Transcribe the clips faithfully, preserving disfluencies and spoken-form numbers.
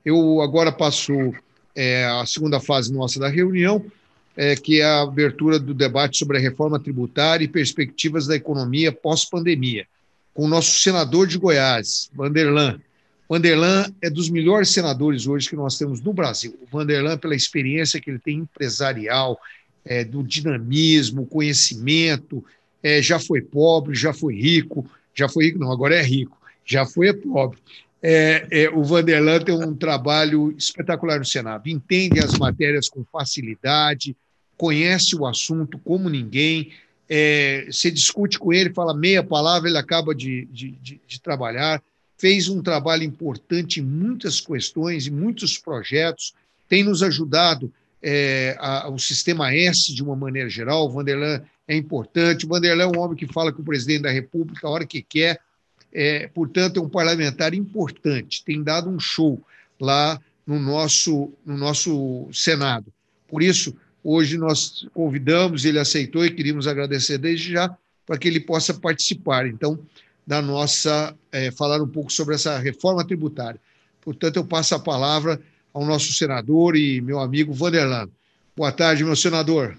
Eu agora passo é, a segunda fase nossa da reunião, é, que é a abertura do debate sobre a reforma tributária e perspectivas da economia pós-pandemia, com o nosso senador de Goiás, Vanderlan. Vanderlan é dos melhores senadores hoje que nós temos no Brasil. O Vanderlan, pela experiência que ele tem empresarial, é, do dinamismo, conhecimento, é, já foi pobre, já foi rico, já foi rico, não, agora é rico, já foi pobre. É, é, o Vanderlan tem um trabalho espetacular no Senado, entende as matérias com facilidade, conhece o assunto como ninguém, é, você discute com ele, fala meia palavra, ele acaba de, de, de, de trabalhar, fez um trabalho importante em muitas questões, em muitos projetos, tem nos ajudado é, a, o Sistema S de uma maneira geral. O Vanderlan é importante, o Vanderlan é um homem que fala com o presidente da República a hora que quer, é, portanto, é um parlamentar importante, tem dado um show lá no nosso, no nosso Senado. Por isso, hoje nós convidamos, ele aceitou e queríamos agradecer desde já para que ele possa participar, então, da nossa, é, falar um pouco sobre essa reforma tributária. Portanto, eu passo a palavra ao nosso senador e meu amigo Vanderlan. Boa tarde, meu senador.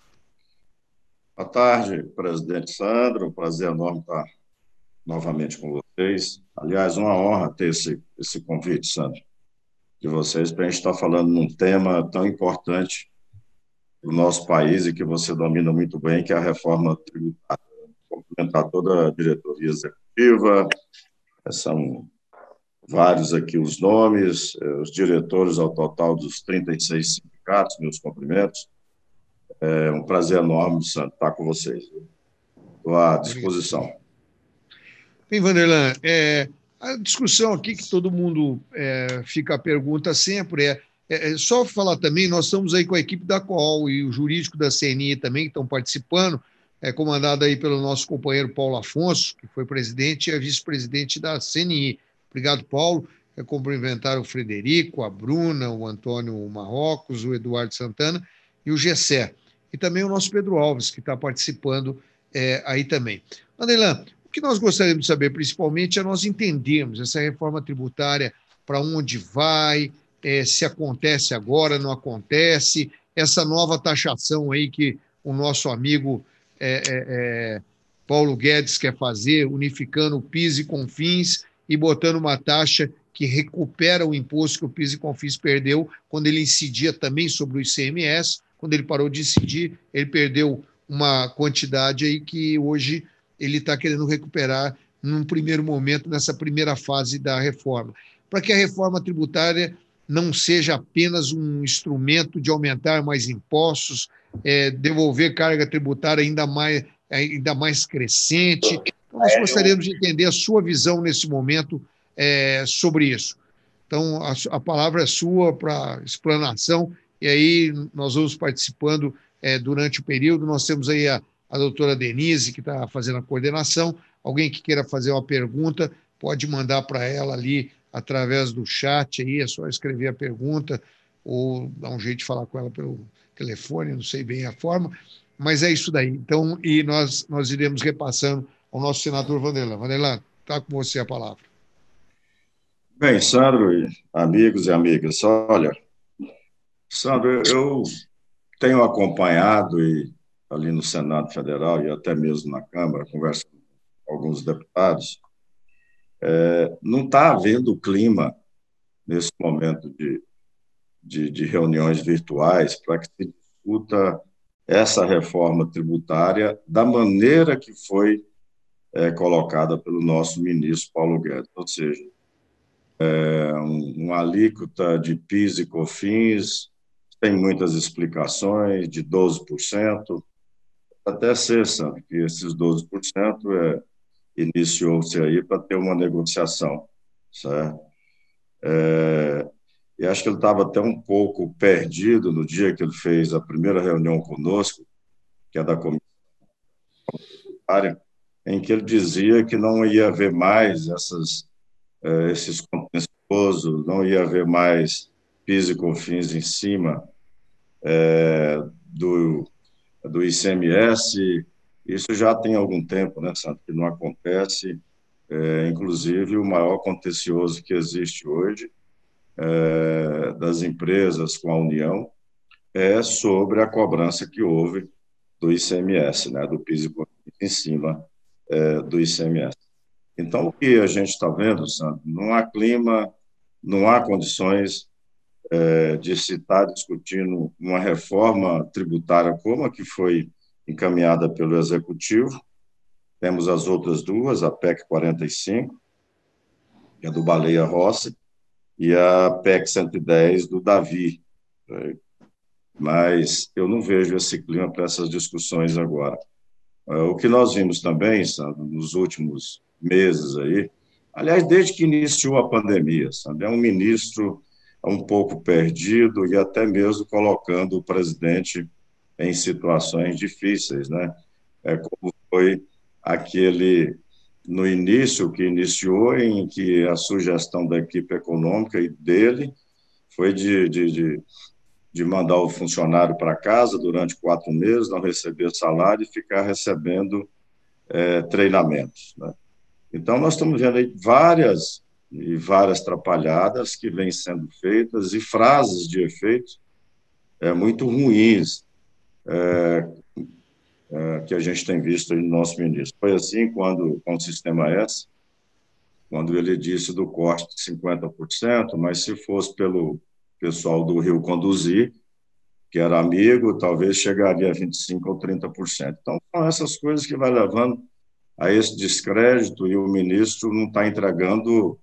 Boa tarde, presidente Sandro, um prazer enorme estar novamente com vocês. Aliás, uma honra ter esse, esse convite, Sandro, de vocês, para a gente estar falando num tema tão importante para o nosso país e que você domina muito bem, que é a reforma tributária. Cumprimentar toda a diretoria executiva, são vários aqui os nomes, os diretores ao total dos trinta e seis sindicatos, meus cumprimentos. É um prazer enorme, Sandro, estar com vocês. Estou à disposição. Bem, Vanderlan, é, a discussão aqui que todo mundo é, fica a pergunta sempre é, é, é só falar também, nós estamos aí com a equipe da Coal e o jurídico da C N I também que estão participando, é comandado aí pelo nosso companheiro Paulo Afonso, que foi presidente e é vice-presidente da C N I. Obrigado, Paulo. É cumprimentar o Frederico, a Bruna, o Antônio Marrocos, o Eduardo Santana e o Gessé. E também o nosso Pedro Alves, que está participando é, aí também. Vanderlan, o que nós gostaríamos de saber, principalmente, é nós entendermos essa reforma tributária, para onde vai, é, se acontece agora, não acontece, essa nova taxação aí que o nosso amigo é, é, é, Paulo Guedes quer fazer, unificando o PIS e CONFINS e botando uma taxa que recupera o imposto que o PIS e CONFINS perdeu quando ele incidia também sobre o I C M S. Quando ele parou de incidir, ele perdeu uma quantidade aí que hoje ele está querendo recuperar num primeiro momento, nessa primeira fase da reforma. Para que a reforma tributária não seja apenas um instrumento de aumentar mais impostos, é, devolver carga tributária ainda mais, ainda mais crescente. Então, nós gostaríamos de entender a sua visão nesse momento é, sobre isso. Então, a, a palavra é sua para explanação, e aí nós vamos participando é, durante o período. Nós temos aí a, a doutora Denise, que está fazendo a coordenação. Alguém que queira fazer uma pergunta, pode mandar para ela ali através do chat, aí é só escrever a pergunta ou dar um jeito de falar com ela pelo telefone, não sei bem a forma, mas é isso daí. Então, e nós, nós iremos repassando ao nosso senador Vanderlan. Vanderlan, está com você a palavra. Bem, Sandro, amigos e amigas, olha, Sandro, eu tenho acompanhado e, ali no Senado Federal e até mesmo na Câmara, conversando com alguns deputados, é, não está havendo clima nesse momento de, de, de reuniões virtuais para que se discuta essa reforma tributária da maneira que foi é, colocada pelo nosso ministro Paulo Guedes, ou seja, é, um, uma alíquota de PIS e COFINS, tem muitas explicações, de doze por cento, até ser, sabe, que esses doze por cento é, iniciou-se aí para ter uma negociação, certo? É, e acho que ele estava até um pouco perdido no dia que ele fez a primeira reunião conosco, que é da comissão tributária, em que ele dizia que não ia haver mais essas, é, esses contenciosos, não ia haver mais PIS e COFINS em cima é, do, do I C M S. Isso já tem algum tempo, né, Santo, que não acontece. É, inclusive, o maior contencioso que existe hoje é, das empresas com a União é sobre a cobrança que houve do I C M S, né, do PIS e COFINS em cima é, do I C M S. Então, o que a gente está vendo, Sandro, não há clima, não há condições é, de se estar discutindo uma reforma tributária como a que foi encaminhada pelo Executivo. Temos as outras duas, a PEC quarenta e cinco, que é do Baleia Rossi, e a PEC cento e dez do Davi. Mas eu não vejo esse clima para essas discussões agora. O que nós vimos também, Sandro, nos últimos meses aí, aliás, desde que iniciou a pandemia, sabe, é um ministro um pouco perdido e até mesmo colocando o presidente em situações difíceis, né? É como foi aquele no início que iniciou, em que a sugestão da equipe econômica e dele foi de, de, de, de mandar o funcionário para casa durante quatro meses, não receber salário e ficar recebendo é, treinamentos, né? Então, nós estamos vendo aí várias e várias trapalhadas que vêm sendo feitas e frases de efeito é, muito ruins é, é, que a gente tem visto aí no nosso ministro. Foi assim quando, com o Sistema S, quando ele disse do corte de cinquenta por cento, mas se fosse pelo pessoal do Rio Conduzir, que era amigo, talvez chegaria a vinte e cinco por cento ou trinta por cento. Então, são essas coisas que vai levando a esse descrédito e o ministro não está entregando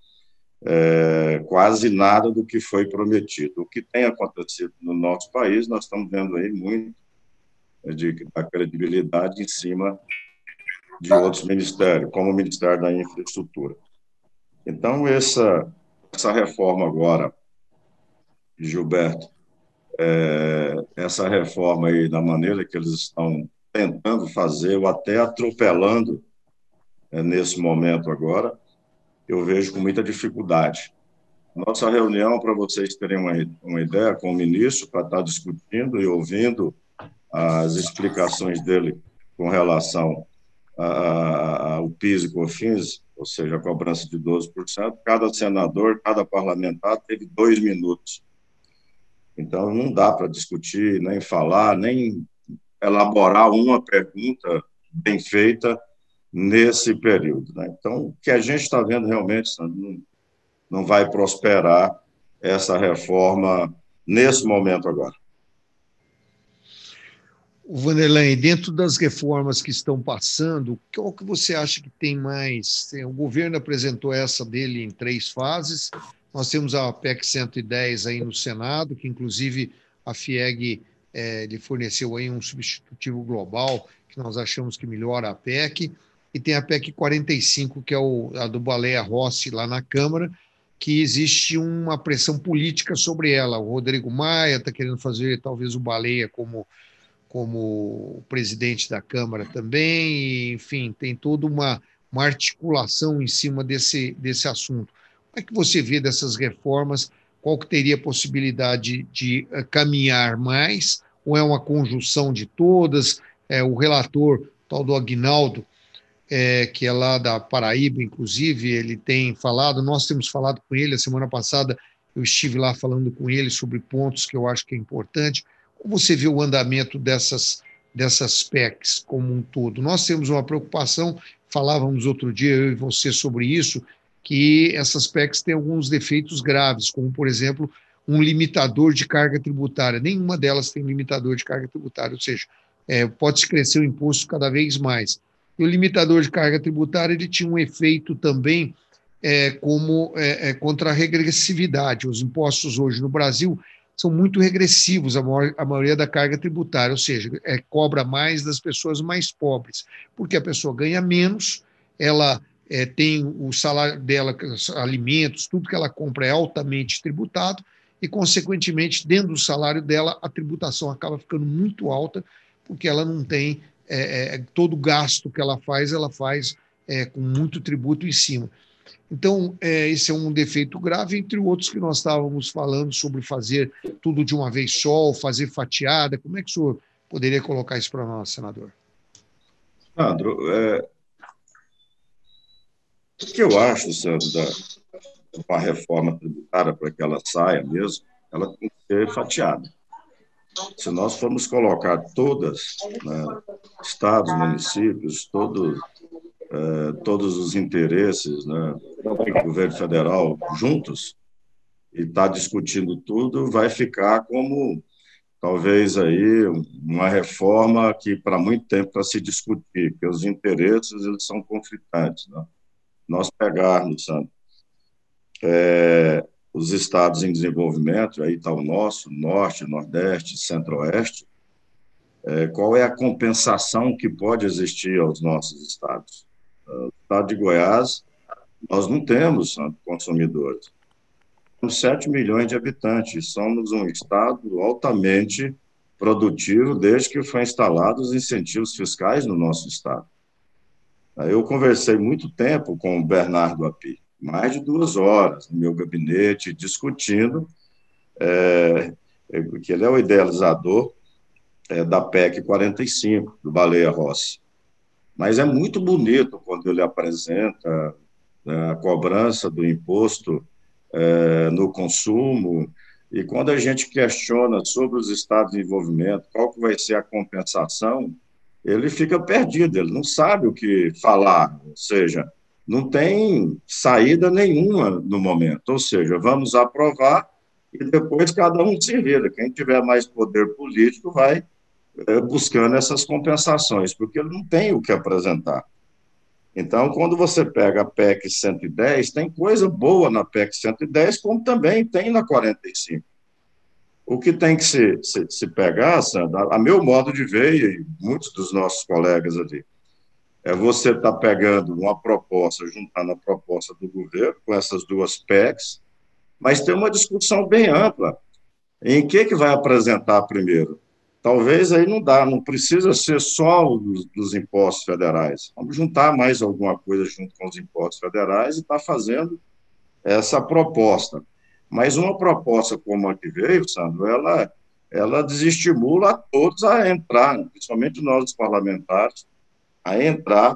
é, quase nada do que foi prometido. O que tem acontecido no nosso país, nós estamos vendo aí muito de, da credibilidade em cima de outros ministérios, como o Ministério da Infraestrutura. Então, essa, essa reforma agora, Gilberto, é, essa reforma aí, da maneira que eles estão tentando fazer, ou até atropelando é, nesse momento agora, eu vejo com muita dificuldade. Nossa reunião, para vocês terem uma, uma ideia, com o ministro, para estar discutindo e ouvindo as explicações dele com relação ao PIS e COFINS, ou seja, a cobrança de doze por cento, cada senador, cada parlamentar teve dois minutos. Então, não dá para discutir, nem falar, nem elaborar uma pergunta bem feita nesse período, né? Então, o que a gente está vendo realmente, não, não vai prosperar essa reforma nesse momento agora. O Vanderlei, dentro das reformas que estão passando, qual que você acha que tem mais? O governo apresentou essa dele em três fases. Nós temos a PEC cento e dez aí no Senado, que inclusive a FIEG é, lhe forneceu aí um substitutivo global, que nós achamos que melhora a PEC. E tem a PEC quarenta e cinco, que é o, a do Baleia Rossi lá na Câmara, que existe uma pressão política sobre ela. O Rodrigo Maia está querendo fazer talvez o Baleia como como presidente da Câmara também, e, enfim, tem toda uma, uma articulação em cima desse, desse assunto. Como é que você vê dessas reformas? Qual que teria a possibilidade de, de caminhar mais? Ou é uma conjunção de todas? É, o relator, tal do Aguinaldo, é, que é lá da Paraíba, inclusive, ele tem falado, nós temos falado com ele, a semana passada eu estive lá falando com ele sobre pontos que eu acho que é importante. Como você vê o andamento dessas, dessas PECs como um todo? Nós temos uma preocupação, falávamos outro dia, eu e você, sobre isso, que essas PECs têm alguns defeitos graves, como, por exemplo, um limitador de carga tributária. Nenhuma delas tem limitador de carga tributária, ou seja, é, pode-se crescer o imposto cada vez mais. E o limitador de carga tributária ele tinha um efeito também é, como é, é, contra a regressividade. Os impostos hoje no Brasil são muito regressivos, a, maior, a maioria da carga tributária, ou seja, é, cobra mais das pessoas mais pobres, porque a pessoa ganha menos, ela é, tem o salário dela, alimentos, tudo que ela compra é altamente tributado, e, consequentemente, dentro do salário dela, a tributação acaba ficando muito alta, porque ela não tem é, é, todo o gasto que ela faz, ela faz é, com muito tributo em cima. Então, é, esse é um defeito grave, entre outros que nós estávamos falando sobre fazer tudo de uma vez só, ou fazer fatiada. Como é que o senhor poderia colocar isso para nós, senador? Sandro, é, o que eu acho, Sandro, da, uma reforma tributária para que ela saia mesmo, ela tem que ser fatiada. Se nós formos colocar todas, né, estados, municípios, todos, eh, todos os interesses, né, do governo federal juntos, e está discutindo tudo, vai ficar como, talvez, aí uma reforma que, para muito tempo, para se discutir, porque os interesses eles são conflitantes. Né? Nós pegarmos, sabe, é, os estados em desenvolvimento, aí está o nosso, Norte, Nordeste, Centro-Oeste, é, qual é a compensação que pode existir aos nossos estados? O estado de Goiás, nós não temos, sabe, consumidores. Temos sete milhões de habitantes, somos um estado altamente produtivo desde que foram instalados os incentivos fiscais no nosso estado. Eu conversei muito tempo com o Bernardo Api, mais de duas horas no meu gabinete, discutindo, é, que ele é o idealizador é, da P E C quarenta e cinco, do Baleia Rossi. Mas é muito bonito quando ele apresenta a cobrança do imposto é, no consumo, e quando a gente questiona sobre os estados de desenvolvimento, qual que vai ser a compensação, ele fica perdido, ele não sabe o que falar, ou seja, não tem saída nenhuma no momento, ou seja, vamos aprovar e depois cada um se vira, quem tiver mais poder político vai é, buscando essas compensações, porque ele não tem o que apresentar. Então, quando você pega a P E C cento e dez, tem coisa boa na P E C cento e dez, como também tem na quarenta e cinco. O que tem que se, se, se pegar, Sandra, a meu modo de ver, e muitos dos nossos colegas ali, é você estar tá pegando uma proposta, juntando a proposta do governo com essas duas P E Cs, mas tem uma discussão bem ampla. Em que, que vai apresentar primeiro? Talvez aí não dá, não precisa ser só dos, dos impostos federais. Vamos juntar mais alguma coisa junto com os impostos federais e estar tá fazendo essa proposta. Mas uma proposta como a que veio, Sandro, ela, ela desestimula a todos a entrar, principalmente nós, os parlamentares, a entrar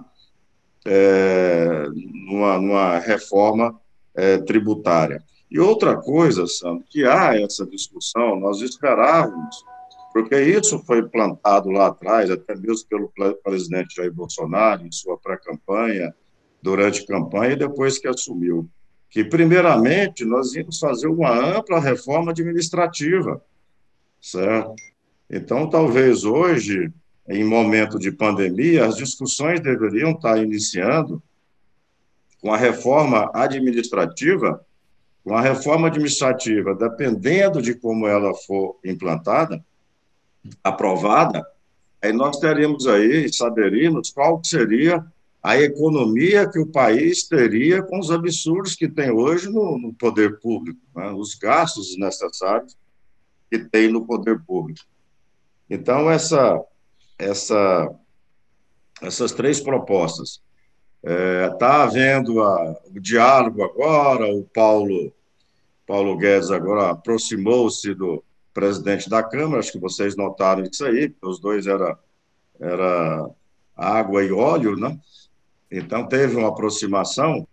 é, numa, numa reforma é, tributária. E outra coisa, Sandro, que há essa discussão, nós esperávamos, porque isso foi plantado lá atrás, até mesmo pelo presidente Jair Bolsonaro, em sua pré-campanha, durante a campanha e depois que assumiu, que, primeiramente, nós íamos fazer uma ampla reforma administrativa, certo? Então, talvez hoje, em momento de pandemia, as discussões deveriam estar iniciando com a reforma administrativa, com a reforma administrativa, dependendo de como ela for implantada, aprovada, aí nós teríamos aí, saberíamos qual seria a economia que o país teria com os absurdos que tem hoje no, no poder público, né? Os gastos necessários que tem no poder público. Então, essa, essa, essas três propostas, está é, havendo a, o diálogo agora, o Paulo, Paulo Guedes agora aproximou-se do presidente da Câmara, acho que vocês notaram isso aí, porque os dois eram era água e óleo, né? Então, teve uma aproximação,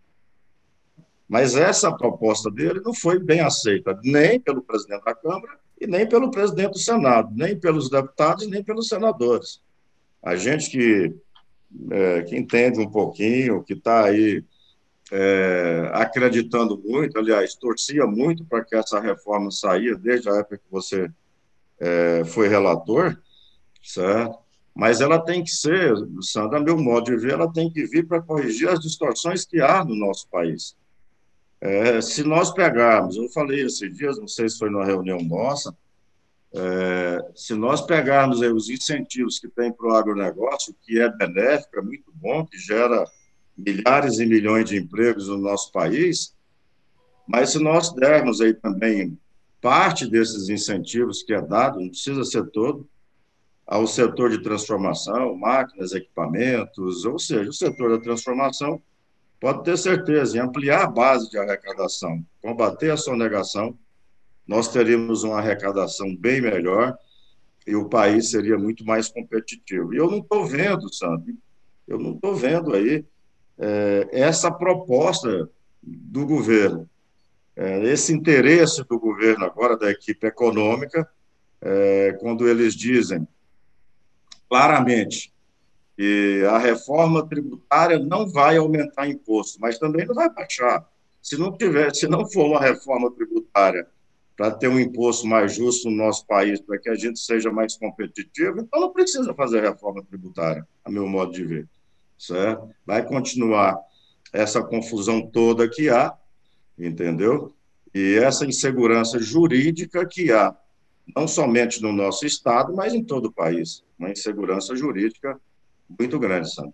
mas essa proposta dele não foi bem aceita, nem pelo presidente da Câmara e nem pelo presidente do Senado, nem pelos deputados, nem pelos senadores. A gente que, é, que entende um pouquinho, que está aí é, acreditando muito, aliás, torcia muito para que essa reforma saia, desde a época que você é, foi relator, certo? Mas ela tem que ser, Sandra, a meu modo de ver, ela tem que vir para corrigir as distorções que há no nosso país. É, se nós pegarmos, eu falei esses dias, não sei se foi numa reunião nossa, é, se nós pegarmos aí os incentivos que tem para o agronegócio, que é benéfico, é muito bom, que gera milhares e milhões de empregos no nosso país, mas se nós dermos aí também parte desses incentivos que é dado, não precisa ser todo, ao setor de transformação, máquinas, equipamentos, ou seja, o setor da transformação pode ter certeza, em ampliar a base de arrecadação, combater a sonegação, nós teríamos uma arrecadação bem melhor e o país seria muito mais competitivo. E eu não estou vendo, sabe, eu não estou vendo aí é, essa proposta do governo. é, esse interesse do governo agora, da equipe econômica, é, quando eles dizem claramente que a reforma tributária não vai aumentar imposto, mas também não vai baixar. Se não tiver, se não for uma reforma tributária para ter um imposto mais justo no nosso país, para que a gente seja mais competitivo, então não precisa fazer reforma tributária, a meu modo de ver, certo? Vai continuar essa confusão toda que há, entendeu? E essa insegurança jurídica que há, não somente no nosso estado, mas em todo o país, uma insegurança jurídica muito grande, sabe?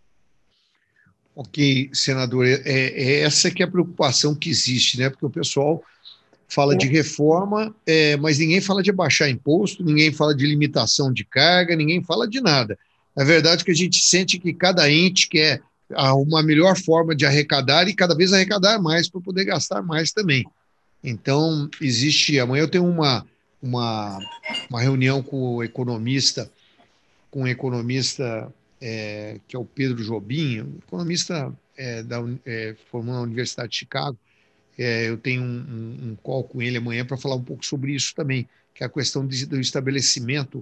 Ok, senador, é, é essa que é a preocupação que existe, né? Porque o pessoal fala de reforma, é, mas ninguém fala de abaixar imposto, ninguém fala de limitação de carga, ninguém fala de nada. É verdade que a gente sente que cada ente quer uma melhor forma de arrecadar e cada vez arrecadar mais para poder gastar mais também. Então, existe. Amanhã eu tenho uma, uma, uma reunião com o economista, com o economista é, que é o Pedro Jobim, economista é, da, é, formado na Universidade de Chicago. É, eu tenho um, um, um call com ele amanhã para falar um pouco sobre isso também, que é a questão de, do estabelecimento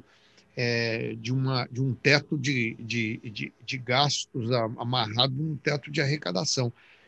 é, de, uma, de um teto de, de, de, de gastos amarrado num teto de arrecadação,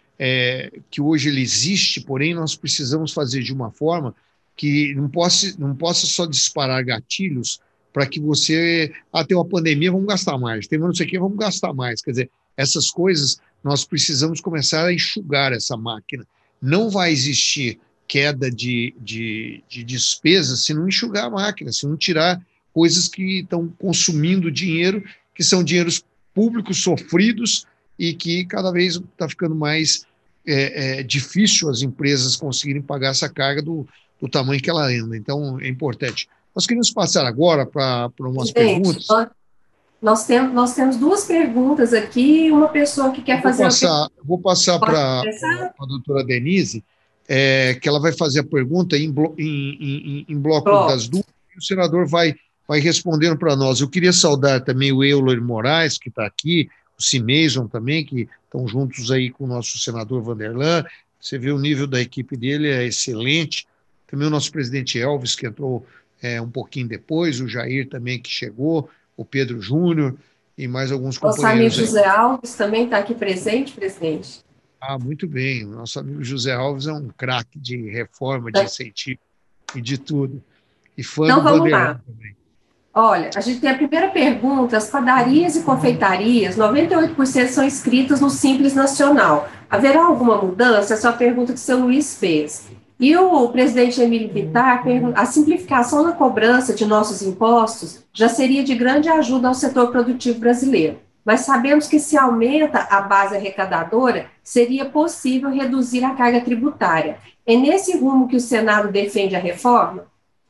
é, que hoje ele existe, porém nós precisamos fazer de uma forma que não possa, não possa só disparar gatilhos para que você, ah, tem uma pandemia, vamos gastar mais, tem não sei o que, vamos gastar mais. Quer dizer, essas coisas nós precisamos começar a enxugar essa máquina. Não vai existir queda de, de, de despesas se não enxugar a máquina, se não tirar coisas que estão consumindo dinheiro, que são dinheiros públicos sofridos e que cada vez está ficando mais é, é, difícil as empresas conseguirem pagar essa carga do, do tamanho que ela anda. Então, é importante. Nós queremos passar agora para umas Gente, perguntas. nós, nós, temos, nós temos duas perguntas aqui, uma pessoa que quer Eu vou fazer passar, uma pergunta. vou passar Pode para começar? a doutora Denise, é, que ela vai fazer a pergunta em, blo, em, em, em bloco Pronto. das duas, e o senador vai, vai respondendo para nós. Eu queria saudar também o Euler Moraes, que está aqui, o Cimeison também, que estão juntos aí com o nosso senador Vanderlan. Você vê o nível da equipe dele, é excelente. Também o nosso presidente Elvis, que entrou é, um pouquinho depois, o Jair também, que chegou, o Pedro Júnior e mais alguns Nosso amigo companheiros aí. José Alves também está aqui presente, presidente. Ah, muito bem. O nosso amigo José Alves é um craque de reforma, de incentivo e de tudo. E fã Então, do vamos Vanderlan lá. também. Olha, a gente tem a primeira pergunta. As padarias e confeitarias, noventa e oito por cento são inscritas no Simples Nacional. Haverá alguma mudança? Essa é a pergunta que o seu Luiz fez. E o presidente Emílio Bittar pergunta: a simplificação na cobrança de nossos impostos já seria de grande ajuda ao setor produtivo brasileiro. Mas sabemos que, se aumenta a base arrecadadora, seria possível reduzir a carga tributária. É nesse rumo que o Senado defende a reforma?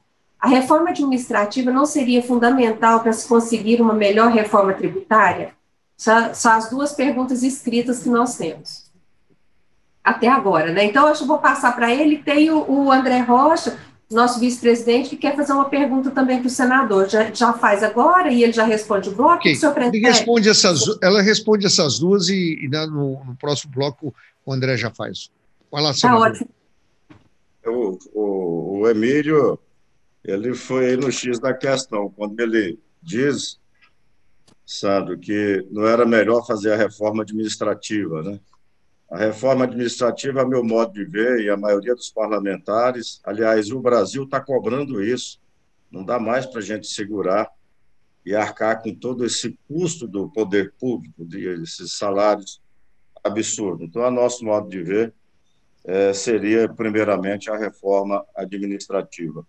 A reforma administrativa não seria fundamental para se conseguir uma melhor reforma tributária? São, são as duas perguntas escritas que nós temos até agora, né? Então, eu vou passar para ele. Tem o, o André Rocha, nosso vice-presidente, que quer fazer uma pergunta também para o senador. Já, já faz agora e ele já responde o bloco? Ok. O senhor Ele responde essas, ela responde essas duas e, e no, no próximo bloco o André já faz. Vai lá, senador. Tá ótimo. O, o, o Emílio, ele foi no X da questão, quando ele diz, sabe, que não era melhor fazer a reforma administrativa, né? A reforma administrativa, a meu modo de ver, e a maioria dos parlamentares, aliás, o Brasil está cobrando isso. Não dá mais para a gente segurar e arcar com todo esse custo do poder público, desses salários absurdos. Então, a nosso modo de ver, é, seria, primeiramente, a reforma administrativa.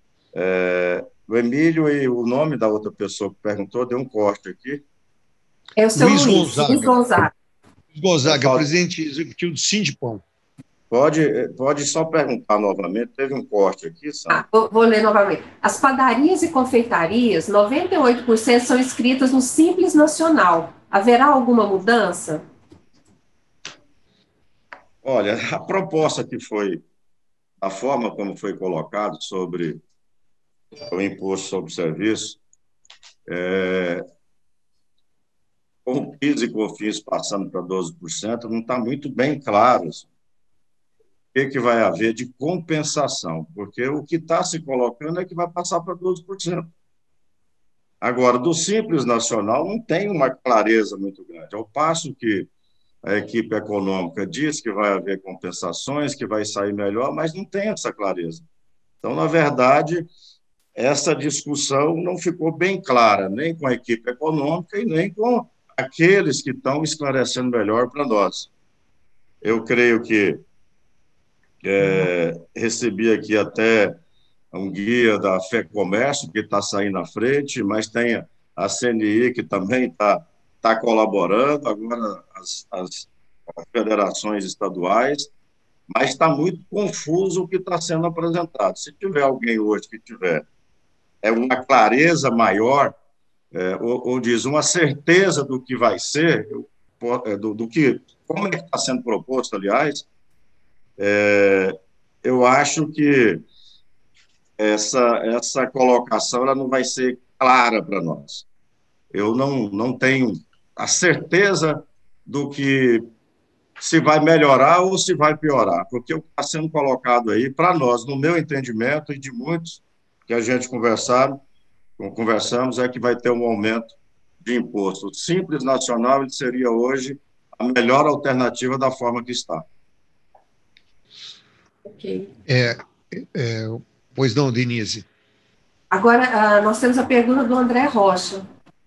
É, o Emílio e o nome da outra pessoa que perguntou, deu um corte aqui. É o seu Luiz Luiz, Gonzaga. Luiz Gonzaga. Luiz Gonzaga, É, presidente executivo do Sindipão. Pode, pode só perguntar novamente, teve um corte aqui, Sandra. Ah, vou, vou ler novamente. As padarias e confeitarias, noventa e oito por cento são inscritas no Simples Nacional. Haverá alguma mudança? Olha, a proposta que foi, a forma como foi colocado sobre o imposto sobre serviço, é, com o PIS e COFINS passando para doze por cento, não está muito bem claro. que, que vai haver de compensação, porque o que está se colocando é que vai passar para doze por cento. Agora, do Simples Nacional não tem uma clareza muito grande, ao passo que a equipe econômica diz que vai haver compensações, que vai sair melhor, mas não tem essa clareza. Então, na verdade, essa discussão não ficou bem clara, nem com a equipe econômica e nem com aqueles que estão esclarecendo melhor para nós. Eu creio que é, recebi aqui até um guia da FEComércio, que está saindo à frente, mas tem a C N I, que também está tá colaborando, agora as, as, as federações estaduais, mas está muito confuso o que está sendo apresentado. Se tiver alguém hoje que tiver é uma clareza maior, é, ou, ou diz uma certeza do que vai ser, do, do que, como é que está sendo proposto, aliás, é, eu acho que essa, essa colocação ela não vai ser clara para nós. Eu não, não tenho a certeza do que se vai melhorar ou se vai piorar, porque o que está sendo colocado aí, para nós, no meu entendimento, e de muitos que a gente conversaram, conversamos, é que vai ter um aumento de imposto. O Simples Nacional ele seria hoje a melhor alternativa da forma que está. Ok. É, é, pois não, Denise. Agora, nós temos a pergunta do André Rocha.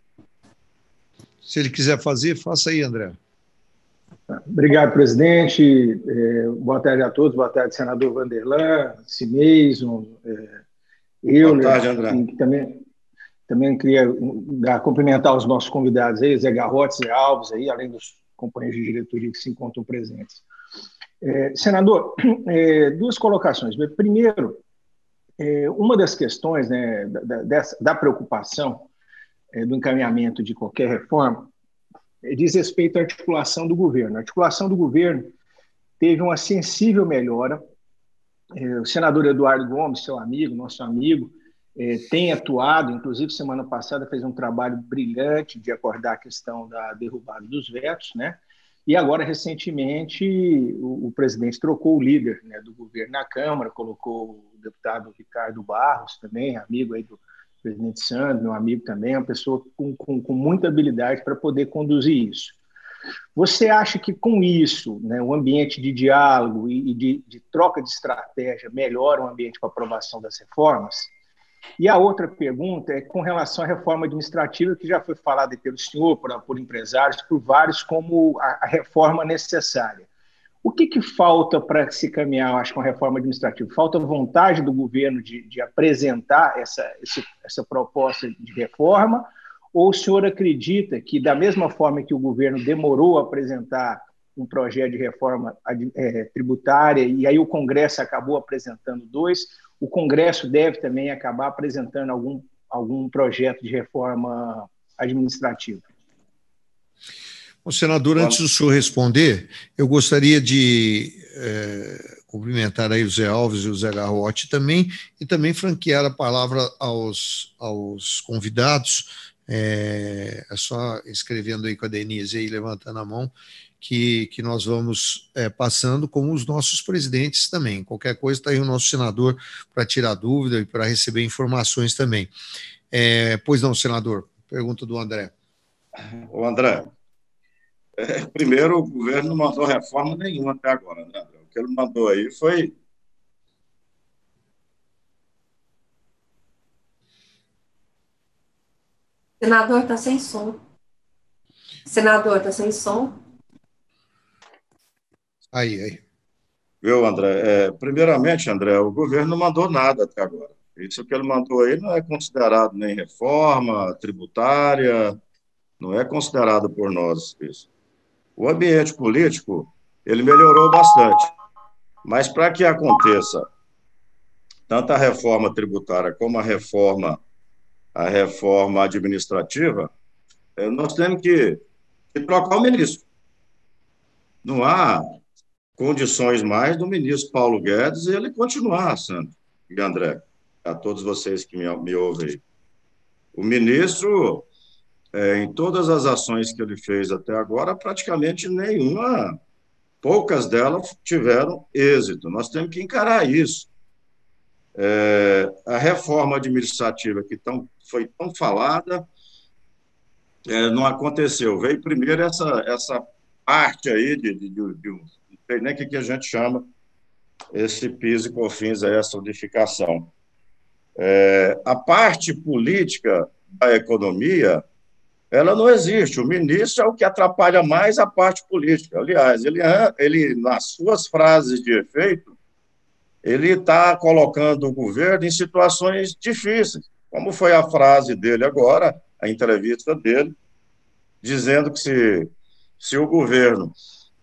Se ele quiser fazer, faça aí, André. Obrigado, presidente. É, boa tarde a todos. Boa tarde, senador Vanderlan, Cimeison, é, eu. Boa tarde, André. E também, também queria dar, cumprimentar os nossos convidados aí, Zé Garrote, Zé Alves, aí, além dos companheiros de diretoria que se encontram presentes. É, senador, é, duas colocações. Primeiro, é, uma das questões, né, da, dessa, da preocupação é, do encaminhamento de qualquer reforma diz respeito à articulação do governo. A articulação do governo teve uma sensível melhora. O senador Eduardo Gomes, seu amigo, nosso amigo, tem atuado, inclusive semana passada fez um trabalho brilhante de acordar a questão da derrubada dos vetos, né? E agora, recentemente, o, o presidente trocou o líder, né, do governo na Câmara, colocou o deputado Ricardo Barros, também amigo aí do presidente Sandro, meu amigo também, uma pessoa com, com, com muita habilidade para poder conduzir isso. Você acha que com isso, né, o ambiente de diálogo e, e de, de troca de estratégia melhora o ambiente para aprovação das reformas? E a outra pergunta é com relação à reforma administrativa, que já foi falada pelo senhor, por, por empresários, por vários, como a, a reforma necessária. O que, que falta para se caminhar, eu acho, com a reforma administrativa? Falta vontade do governo de, de apresentar essa, esse, essa proposta de reforma? Ou o senhor acredita que, da mesma forma que o governo demorou a apresentar um projeto de reforma é, tributária, e aí o Congresso acabou apresentando dois, o Congresso deve também acabar apresentando algum, algum projeto de reforma administrativa? Bom, senador, antes do senhor responder, eu gostaria de é, cumprimentar aí o Zé Alves e o Zé Garrote também, e também franquear a palavra aos, aos convidados, é, é só escrevendo aí com a Denise e levantando a mão, que, que nós vamos é, passando com os nossos presidentes também. Qualquer coisa está aí o nosso senador para tirar dúvida e para receber informações também. É, pois não, senador, pergunta do André. O André, é, primeiro, o governo não mandou reforma nenhuma até agora, né, André? O que ele mandou aí foi... Senador, está sem som. Senador, está sem som. Aí, aí. Viu, André? É, primeiramente, André, o governo não mandou nada até agora. Isso que ele mandou aí não é considerado nem reforma tributária, não é considerado por nós isso. O ambiente político, ele melhorou bastante, mas para que aconteça tanto a reforma tributária como a reforma, a reforma administrativa, nós temos que, que trocar o ministro. Não há condições mais do ministro Paulo Guedes e ele continuar, Sandro e André, a todos vocês que me, me ouvem aí. O ministro, é, em todas as ações que ele fez até agora, praticamente nenhuma poucas delas tiveram êxito. Nós temos que encarar isso. É, a reforma administrativa que tão, foi tão falada é, não aconteceu. Veio primeiro essa, essa parte aí de, de, de, de não sei nem o que, que a gente chama esse PIS e COFINS, essa unificação. É, a parte política da economia, ela não existe. O ministro é o que atrapalha mais a parte política. Aliás, ele, ele nas suas frases de efeito, ele está colocando o governo em situações difíceis, como foi a frase dele agora, a entrevista dele, dizendo que se, se o governo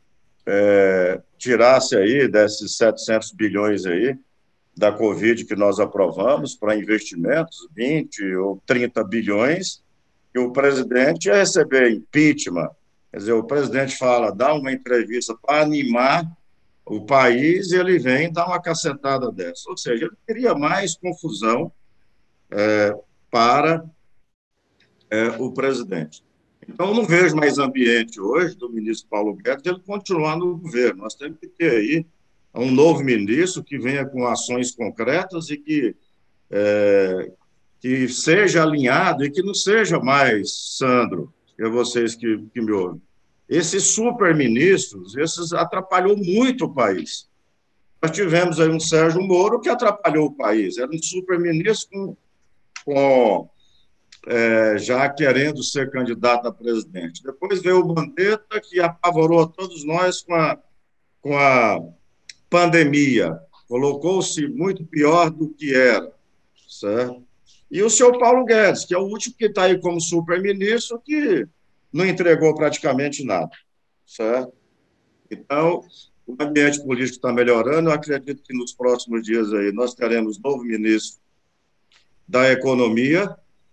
é, tirasse aí desses setecentos bilhões aí da Covid que nós aprovamos para investimentos, vinte ou trinta bilhões, que o presidente ia receber impeachment. Quer dizer, o presidente fala, dá uma entrevista para animar o país e ele vem dar uma cacetada dessa. Ou seja, ele queria mais confusão é, para é, o presidente. Então, eu não vejo mais ambiente hoje do ministro Paulo Guedes ele continuar no governo. Nós temos que ter aí um novo ministro que venha com ações concretas e que, é, que seja alinhado e que não seja mais, Sandro, e vocês que, que me ouvem, esses super-ministros, esses atrapalhou muito o país. Nós tivemos aí um Sérgio Moro que atrapalhou o país, era um super-ministro com, com é, já querendo ser candidato a presidente. Depois veio o Mandetta, que apavorou a todos nós com a, com a pandemia, colocou-se muito pior do que era, certo? E o senhor Paulo Guedes, que é o último que está aí como super-ministro, que não entregou praticamente nada, certo? Então, o ambiente político está melhorando, eu acredito que nos próximos dias aí nós teremos novo ministro da Economia.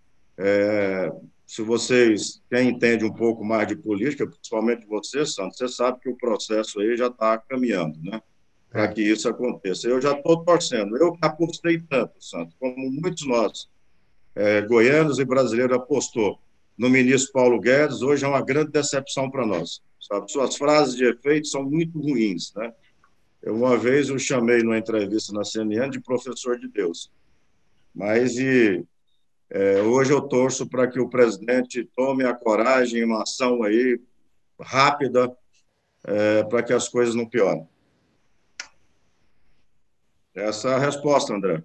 É, se vocês, quem entende um pouco mais de política, principalmente você, Santos, você sabe que o processo aí já está caminhando, né? Para que isso aconteça. Eu já estou torcendo. Eu apostei tanto, Santos, como muitos nós, é, goianos e brasileiros, apostou no ministro Paulo Guedes. Hoje é uma grande decepção para nós, sabe? Suas frases de efeito são muito ruins, né? Eu, uma vez, eu chamei numa entrevista na C N N de professor de Deus. Mas e, é, hoje eu torço para que o presidente tome a coragem, uma ação aí rápida, é, para que as coisas não piorem. Essa é a resposta, André.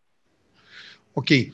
Ok.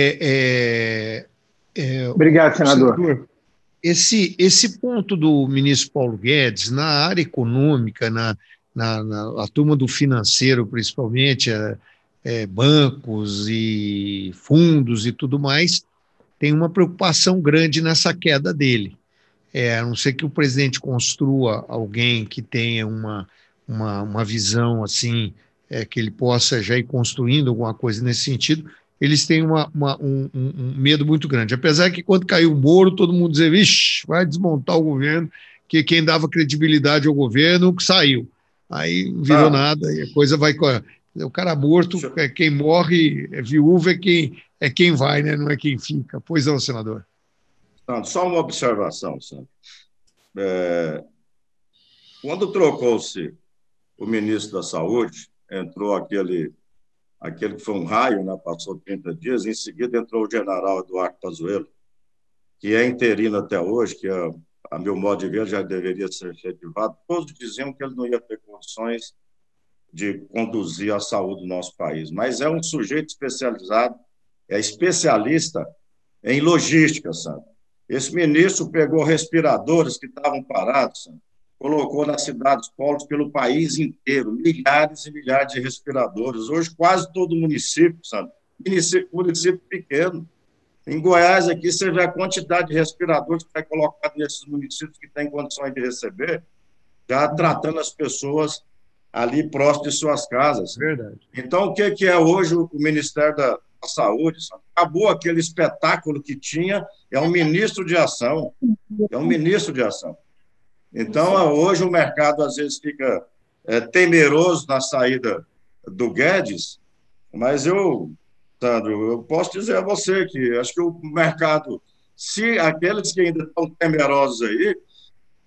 É, é, é, Obrigado, senador. senador esse, esse ponto do ministro Paulo Guedes, na área econômica, na, na, na a turma do financeiro, principalmente, é, é, bancos e fundos e tudo mais, tem uma preocupação grande nessa queda dele. É, a não ser que o presidente construa alguém que tenha uma, uma, uma visão assim, é, que ele possa já ir construindo alguma coisa nesse sentido, eles têm uma, uma, um, um medo muito grande. Apesar que quando caiu o Moro, todo mundo dizia, vixe, vai desmontar o governo, que quem dava credibilidade ao governo saiu. Aí não virou ah, nada e a coisa vai... O cara morto, é quem morre, é viúva, é quem, é quem vai, né? Não é quem fica. Pois não, senador. Só uma observação, Sandro. É, quando trocou-se o ministro da Saúde, entrou aquele, aquele que foi um raio, né, passou trinta dias, em seguida entrou o general Eduardo Pazuello, que é interino até hoje, que, é, a meu modo de ver, já deveria ser efetivado. Todos diziam que ele não ia ter condições de conduzir a saúde do nosso país, mas é um sujeito especializado, é especialista em logística, sabe? Esse ministro pegou respiradores que estavam parados, sabe? Colocou nas cidades polos pelo país inteiro, milhares e milhares de respiradores. Hoje, quase todo município, sabe? Município, município pequeno. Em Goiás, aqui, você vê a quantidade de respiradores que está colocado nesses municípios que têm condições de receber, já tratando as pessoas ali próximo de suas casas. Verdade. Então, o que é hoje o Ministério da Saúde? Sabe? Acabou aquele espetáculo que tinha, é um ministro de ação, é um ministro de ação. Então, hoje o mercado às vezes fica é, temeroso na saída do Guedes, mas eu, Sandro, eu posso dizer a você que acho que o mercado, se aqueles que ainda estão temerosos aí,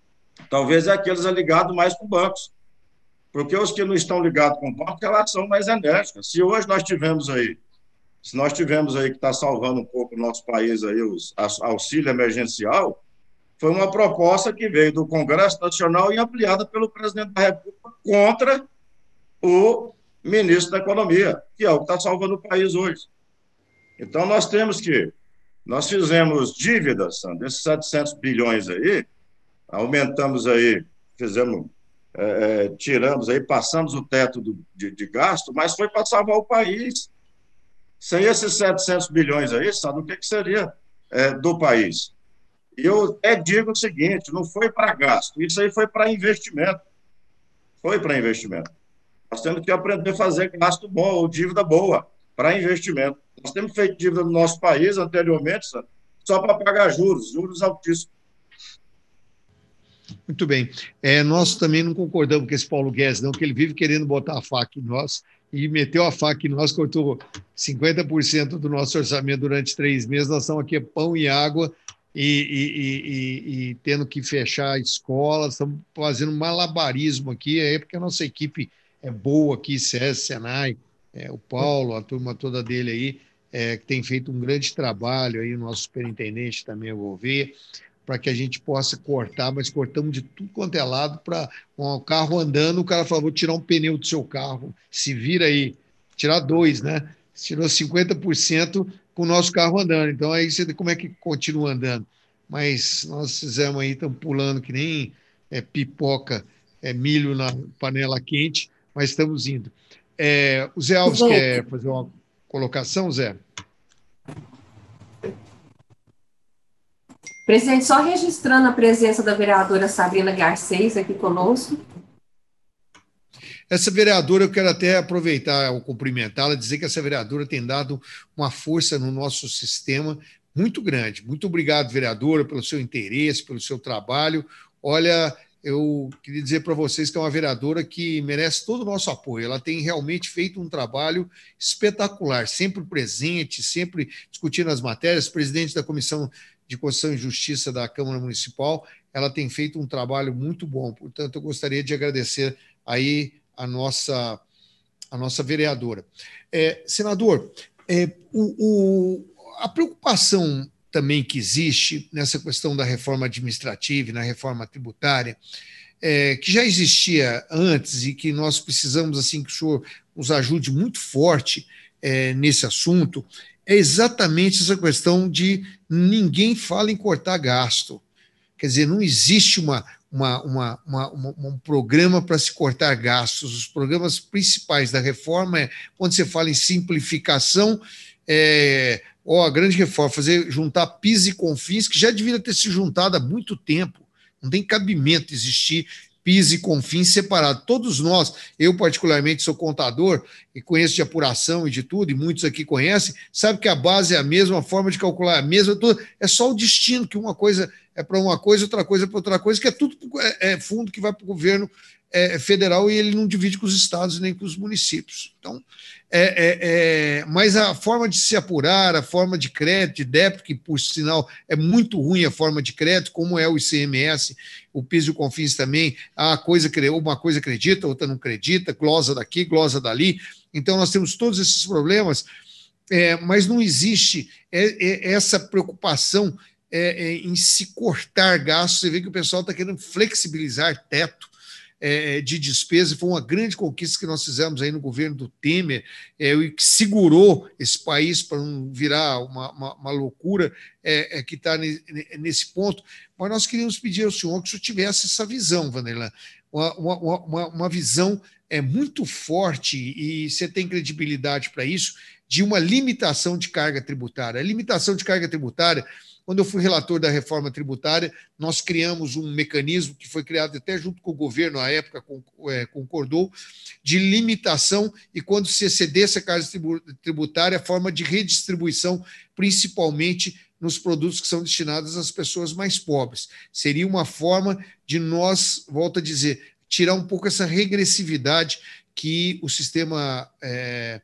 talvez é aqueles ligados mais com bancos, porque os que não estão ligados com o banco, elas são mais enérgicas. Se hoje nós tivemos aí, se nós tivemos aí que está salvando um pouco o nosso país aí, os auxílio emergencial, foi uma proposta que veio do Congresso Nacional e ampliada pelo presidente da República contra o ministro da Economia, que é o que está salvando o país hoje. Então, nós temos que... Nós fizemos dívidas, Sandro, desses setecentos bilhões aí, aumentamos aí, fizemos, é, é, tiramos aí, passamos o teto do, de, de gasto, mas foi para salvar o país. Sem esses setecentos bilhões aí, Sandro, o que, que seria é, do país? E eu até digo o seguinte, não foi para gasto, isso aí foi para investimento. Foi para investimento. Nós temos que aprender a fazer gasto bom ou dívida boa para investimento. Nós temos feito dívida no nosso país anteriormente, Sandro, só para pagar juros, juros altíssimos. Muito bem. É, nós também não concordamos com esse Paulo Guedes, não, que ele vive querendo botar a faca em nós e meteu a faca em nós, cortou cinquenta por cento do nosso orçamento durante três meses. Nós estamos aqui pão e água e, e, e, e tendo que fechar escolas, estamos fazendo malabarismo aqui, é porque a nossa equipe é boa aqui, SESI, Senai, é, o Paulo, a turma toda dele aí, é, que tem feito um grande trabalho aí, o nosso superintendente também, eu vou ver, para que a gente possa cortar, mas cortamos de tudo quanto é lado, para um carro andando, o cara falou, vou tirar um pneu do seu carro, se vira aí, tirar dois, né? Tirou cinquenta por cento com o nosso carro andando, então aí você como é que continua andando? Mas nós fizemos aí, estamos pulando que nem é, pipoca, é, milho na panela quente, mas estamos indo. É, o Zé Alves quer fazer uma colocação, Zé? Presidente, só registrando a presença da vereadora Sabrina Garcês aqui conosco. Essa vereadora, eu quero até aproveitar ao cumprimentá-la, dizer que essa vereadora tem dado uma força no nosso sistema muito grande. Muito obrigado, vereadora, pelo seu interesse, pelo seu trabalho. Olha, eu queria dizer para vocês que é uma vereadora que merece todo o nosso apoio. Ela tem realmente feito um trabalho espetacular, sempre presente, sempre discutindo as matérias, presidente da Comissão de Constituição e Justiça da Câmara Municipal, ela tem feito um trabalho muito bom. Portanto, eu gostaria de agradecer aí a nossa, a nossa vereadora. É, senador, é, o, o, a preocupação também que existe nessa questão da reforma administrativa e na reforma tributária, é, que já existia antes e que nós precisamos assim que o senhor nos ajude muito forte é, nesse assunto, é exatamente essa questão de ninguém fala em cortar gasto. Quer dizer, não existe uma, uma, uma, uma, uma um programa para se cortar gastos. Os programas principais da reforma é, quando você fala em simplificação, é, ó, a grande reforma, fazer, juntar PIS e CONFINS, que já deveria ter se juntado há muito tempo. Não tem cabimento existir PIS e CONFINS separados. Todos nós, eu particularmente sou contador e conheço de apuração e de tudo, e muitos aqui conhecem, sabe que a base é a mesma, a forma de calcular é a mesma, tudo, é só o destino, que uma coisa é para uma coisa, outra coisa é para outra coisa, que é tudo é, é fundo que vai para o governo é, federal e ele não divide com os estados nem com os municípios. Então, é, é, é, mas a forma de se apurar, a forma de crédito, de débito, que por sinal é muito ruim a forma de crédito, como é o I C M S, o PIS e o CONFINS também, a coisa, uma coisa acredita, outra não acredita, glosa daqui, glosa dali. Então, nós temos todos esses problemas, é, mas não existe é, é, essa preocupação é, é, em se cortar gastos. Você vê que o pessoal está querendo flexibilizar teto é, de despesa. Foi uma grande conquista que nós fizemos aí no governo do Temer, é, e que segurou esse país para não virar uma, uma, uma loucura é, é, que está nesse ponto. Mas nós queríamos pedir ao senhor que o senhor tivesse essa visão, Vanderlan, uma, uma, uma, uma visão é muito forte, e você tem credibilidade para isso, de uma limitação de carga tributária. A limitação de carga tributária, quando eu fui relator da reforma tributária, nós criamos um mecanismo que foi criado até junto com o governo, à época concordou, de limitação, e quando se excedesse a carga tributária, a forma de redistribuição, principalmente nos produtos que são destinados às pessoas mais pobres. Seria uma forma de nós, volto a dizer, tirar um pouco essa regressividade que o sistema, é,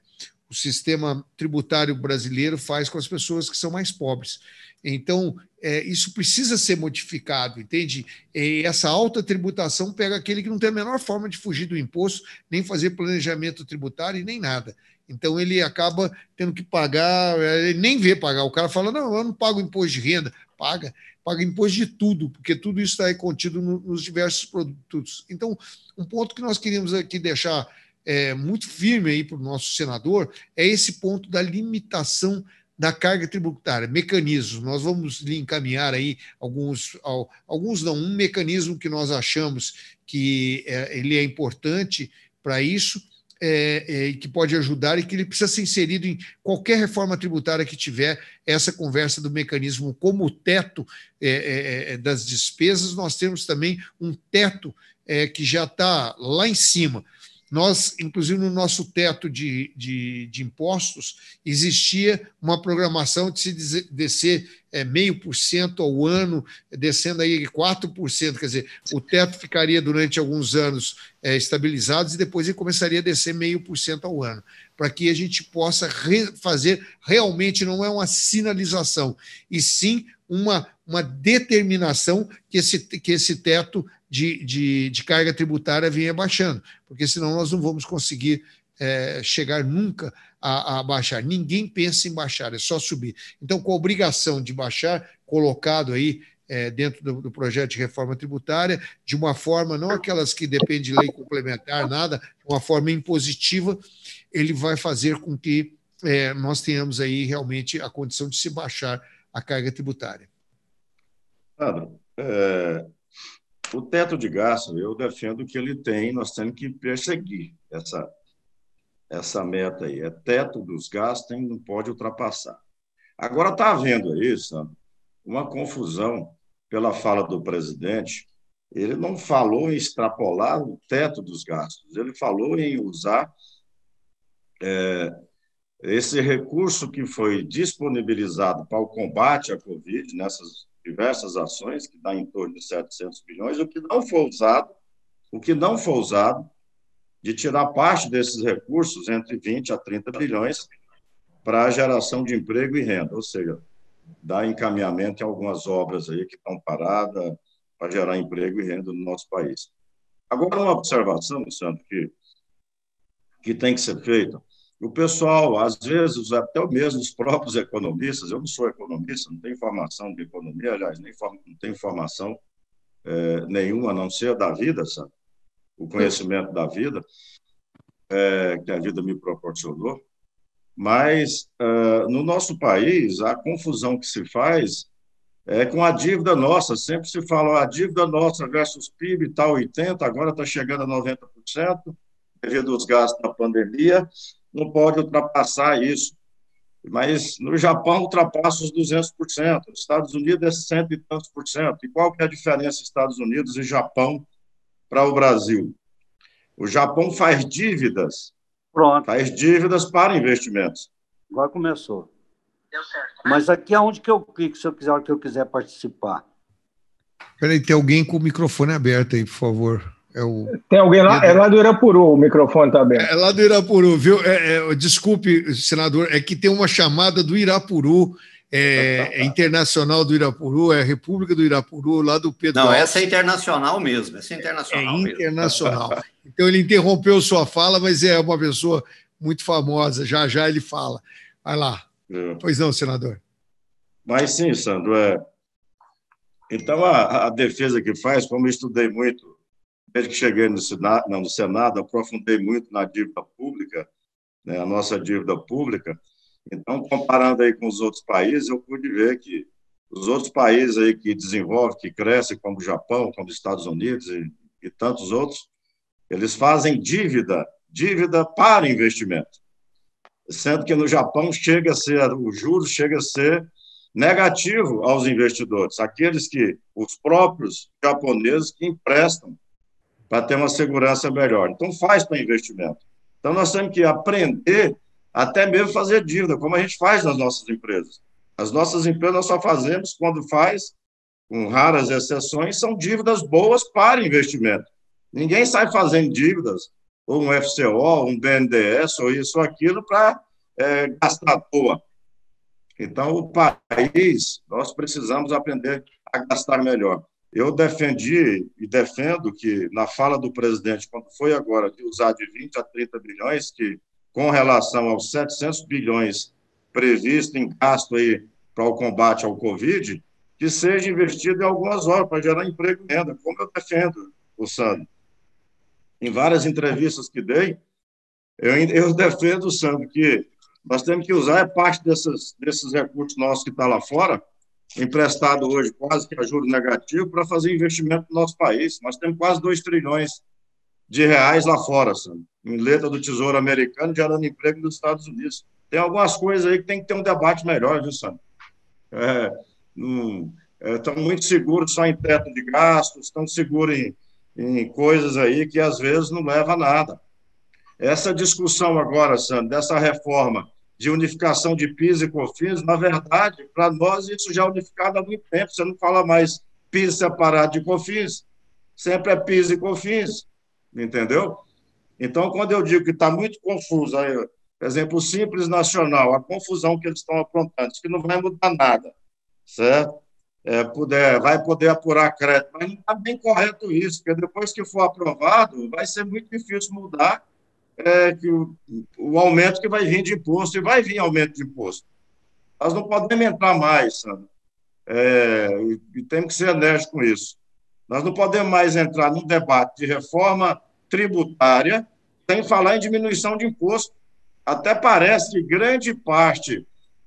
o sistema tributário brasileiro faz com as pessoas que são mais pobres. Então, é, isso precisa ser modificado, entende? E essa alta tributação pega aquele que não tem a menor forma de fugir do imposto, nem fazer planejamento tributário e nem nada. Então, ele acaba tendo que pagar, ele nem vê pagar. O cara fala, não, eu não pago imposto de renda. Paga, paga imposto de tudo, porque tudo isso está aí contido no, nos diversos produtos. Então, um ponto que nós queríamos aqui deixar é, muito firme aí para o nosso senador é esse ponto da limitação da carga tributária, mecanismos. Nós vamos lhe encaminhar aí alguns, alguns não, um mecanismo que nós achamos que é, ele é importante para isso, É, é, que pode ajudar e que ele precisa ser inserido em qualquer reforma tributária que tiver essa conversa do mecanismo como o teto é, é, das despesas. Nós temos também um teto é, que já está lá em cima. Nós, inclusive, no nosso teto de, de, de impostos, existia uma programação de se descer é, meio por cento ao ano, descendo aí quatro por cento, quer dizer, o teto ficaria durante alguns anos é, estabilizados e depois ele começaria a descer meio por cento ao ano, para que a gente possa re fazer, realmente não é uma sinalização, e sim uma, uma determinação que esse, que esse teto De, de, de carga tributária venha baixando, porque senão nós não vamos conseguir é, chegar nunca a, a baixar. Ninguém pensa em baixar, é só subir. Então, com a obrigação de baixar, colocado aí é, dentro do, do projeto de reforma tributária, de uma forma, não aquelas que dependem de lei complementar, nada, de uma forma impositiva, ele vai fazer com que é, nós tenhamos aí realmente a condição de se baixar a carga tributária. Sandro, é... o teto de gasto, eu defendo que ele tem, nós temos que perseguir essa, essa meta aí. É teto dos gastos, não pode ultrapassar. Agora está havendo aí, Sandro, uma confusão pela fala do presidente. Ele não falou em extrapolar o teto dos gastos, ele falou em usar é, esse recurso que foi disponibilizado para o combate à Covid, nessas diversas ações, que dá em torno de setecentos bilhões, o que não foi usado, o que não foi usado, de tirar parte desses recursos, entre vinte a trinta bilhões, para a geração de emprego e renda, ou seja, dar encaminhamento em algumas obras aí que estão paradas para gerar emprego e renda no nosso país. Agora, uma observação, Sandro, que, que tem que ser feita. O pessoal, às vezes, até mesmo os próprios economistas, eu não sou economista, não tenho formação de economia, aliás, nem não tenho formação é, nenhuma, a não ser da vida, sabe? O conhecimento da vida, é, que a vida me proporcionou. Mas, é, no nosso país, a confusão que se faz é com a dívida nossa. Sempre se fala a dívida nossa versus P I B, está oitenta por cento, agora está chegando a noventa por cento, devido aos gastos da pandemia. Não pode ultrapassar isso. Mas no Japão ultrapassa os duzentos por cento, nos Estados Unidos é cento e tantos por cento. E qual que é a diferença Estados Unidos e Japão para o Brasil? O Japão faz dívidas, Pronto. faz dívidas para investimentos. Agora começou. Deu certo. Mas aqui é onde que eu clico, se eu quiser, que eu quiser participar. Espera aí, tem alguém com o microfone aberto aí, por favor. É o... Tem alguém lá? É lá do Irapuru, o microfone está aberto. É lá do Irapuru, viu? É, é, desculpe, senador, é que tem uma chamada do Irapuru, é, é internacional do Irapuru, é a República do Irapuru, lá do Pedro Não, Alves. essa é internacional mesmo, essa é internacional É mesmo. internacional. Então ele interrompeu sua fala, mas é uma pessoa muito famosa, já já ele fala. Vai lá. É. Pois não, senador. Mas sim, Sandro, é... Então a, a defesa que faz, como eu estudei muito, desde que cheguei no Senado, não, no Senado, aprofundei muito na dívida pública, né, a nossa dívida pública. Então, comparando aí com os outros países, eu pude ver que os outros países aí que desenvolvem, que crescem, como o Japão, como os Estados Unidos e, e tantos outros, eles fazem dívida, dívida para investimento. Sendo que no Japão chega a ser, o juros chega a ser negativo aos investidores, aqueles que, os próprios japoneses que emprestam para ter uma segurança melhor. Então, faz para investimento. Então, nós temos que aprender até mesmo fazer dívida, como a gente faz nas nossas empresas. As nossas empresas nós só fazemos quando faz, com raras exceções, são dívidas boas para investimento. Ninguém sai fazendo dívidas, ou um F C O, um B N D E S, ou isso ou aquilo, para é, gastar à toa. Então, o país, nós precisamos aprender a gastar melhor. Eu defendi e defendo que, na fala do presidente, quando foi agora de usar de vinte a trinta bilhões, que com relação aos setecentos bilhões previstos em gasto aí para o combate ao Covid, que seja investido em algumas horas para gerar emprego e renda, como eu defendo, o Sandro. Em várias entrevistas que dei, eu, eu defendo, Sandro, que nós temos que usar parte desses, desses recursos nossos que estão lá fora, emprestado hoje quase que a juros negativos, para fazer investimento no nosso país. Nós temos quase dois trilhões de reais lá fora, Sandro, em letra do Tesouro Americano, gerando emprego nos Estados Unidos. Tem algumas coisas aí que tem que ter um debate melhor, viu, Sandro? É, hum, é, estão muito seguros só em teto de gastos, estão seguros em, em coisas aí que às vezes não leva a nada. Essa discussão agora, Sandro, dessa reforma de unificação de PIS e COFINS, na verdade, para nós isso já é unificado há muito tempo. Você não fala mais PIS separado de COFINS, sempre é PIS e COFINS, entendeu? Então, quando eu digo que está muito confuso, aí, por exemplo, o Simples Nacional, a confusão que eles estão aprontando, que não vai mudar nada, certo? É, puder, vai poder apurar crédito, mas não está bem correto isso, porque depois que for aprovado, vai ser muito difícil mudar é, que o, o aumento que vai vir de imposto, e vai vir aumento de imposto. Nós não podemos entrar mais, Sandro, é, e, e temos que ser honestos com isso. Nós não podemos mais entrar num debate de reforma tributária sem falar em diminuição de imposto. Até parece que grande parte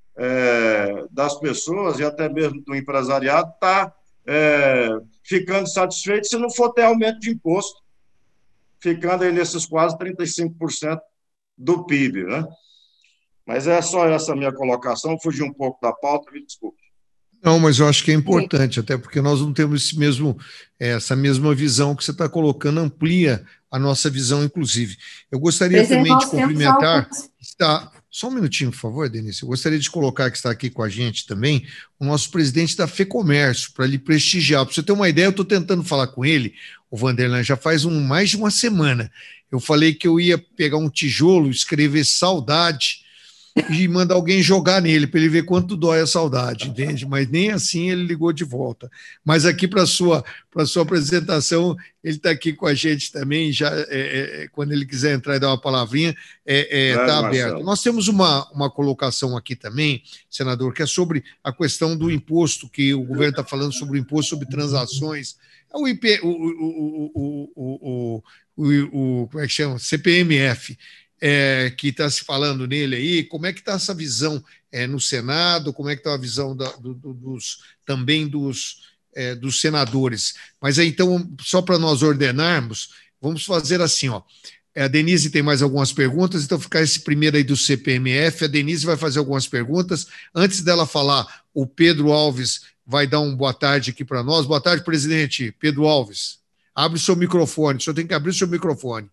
é, das pessoas, e até mesmo do empresariado, está é, ficando satisfeito se não for ter aumento de imposto, ficando aí nesses quase trinta e cinco por cento do P I B, né? Mas é só essa minha colocação, fugi um pouco da pauta, me desculpe. Não, mas eu acho que é importante, até porque nós não temos esse mesmo, essa mesma visão que você está colocando, amplia a nossa visão, inclusive. Eu gostaria Presidente, também de cumprimentar, está, só um minutinho, por favor, Denise, eu gostaria de colocar que está aqui com a gente também, o nosso presidente da FEComércio, para lhe prestigiar. Para você ter uma ideia, eu estou tentando falar com ele, o Vanderlan, já faz um, mais de uma semana. Eu falei que eu ia pegar um tijolo, escrever saudade, e mandar alguém jogar nele, para ele ver quanto dói a saudade, entende? Mas nem assim ele ligou de volta. Mas aqui para a sua, para sua apresentação, ele está aqui com a gente também, já, é, é, quando ele quiser entrar e dar uma palavrinha, está é, é, tá aberto. Nós temos uma, uma colocação aqui também, senador, que é sobre a questão do imposto, que o governo está falando sobre o imposto sobre transações, o, I P, o, o, o, o, o, o como é que chama? C P M F. É, que está se falando nele aí, como é que está essa visão é, no Senado, como é que está a visão da, do, do, dos, também dos, é, dos senadores. Mas aí, então, só para nós ordenarmos, vamos fazer assim, ó. A Denise tem mais algumas perguntas, então ficar esse primeiro aí do C P M F, a Denise vai fazer algumas perguntas. Antes dela falar, o Pedro Alves vai dar um boa tarde aqui para nós. Boa tarde, presidente. Pedro Alves, abre o seu microfone, o senhor tem que abrir o seu microfone.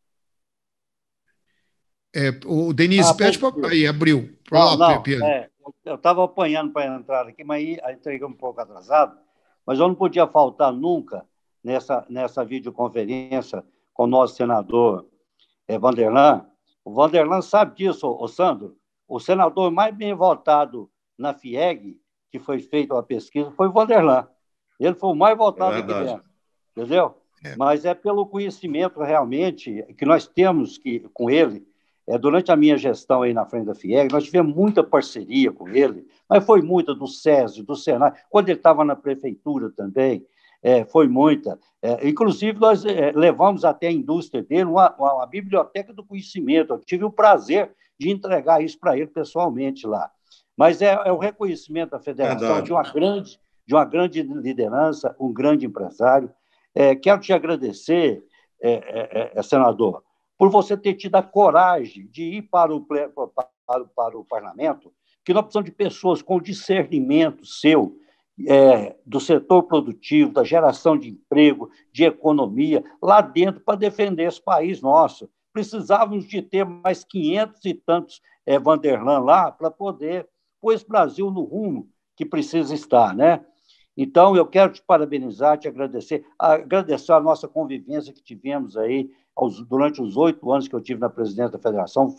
É, o Denise, ah, pede para... Aí, abriu. Pra não, lá, não, Pedro. É, eu estava apanhando para entrar aqui, mas aí entreguei um pouco atrasado, mas eu não podia faltar nunca nessa, nessa videoconferência com o nosso senador é, Vanderlan. O Vanderlan sabe disso, o Sandro. O senador mais bem votado na FIEG, que foi feita a pesquisa, foi o Vanderlan. Ele foi o mais votado é aqui dentro. Entendeu? É. Mas é pelo conhecimento realmente que nós temos que, com ele. É, durante a minha gestão aí na frente da FIEG, nós tivemos muita parceria com ele, mas foi muita do SESI, do Senai, quando ele estava na prefeitura também, é, foi muita. É, inclusive, nós é, levamos até a indústria dele uma, uma, uma biblioteca do conhecimento. Eu tive o prazer de entregar isso para ele pessoalmente lá. Mas é, é o reconhecimento da federação de uma, grande, de uma grande liderança, um grande empresário. É, quero te agradecer, é, é, é, senador, por você ter tido a coragem de ir para o, para, para o parlamento, que nós precisamos de pessoas com discernimento seu, é, do setor produtivo, da geração de emprego, de economia, lá dentro para defender esse país nosso. Precisávamos de ter mais quinhentos e tantos é, Vanderlan lá para poder pôr esse Brasil no rumo que precisa estar, né? Então, eu quero te parabenizar, te agradecer, agradecer a nossa convivência que tivemos aí aos, durante os oito anos que eu tive na presidência da federação. Foi,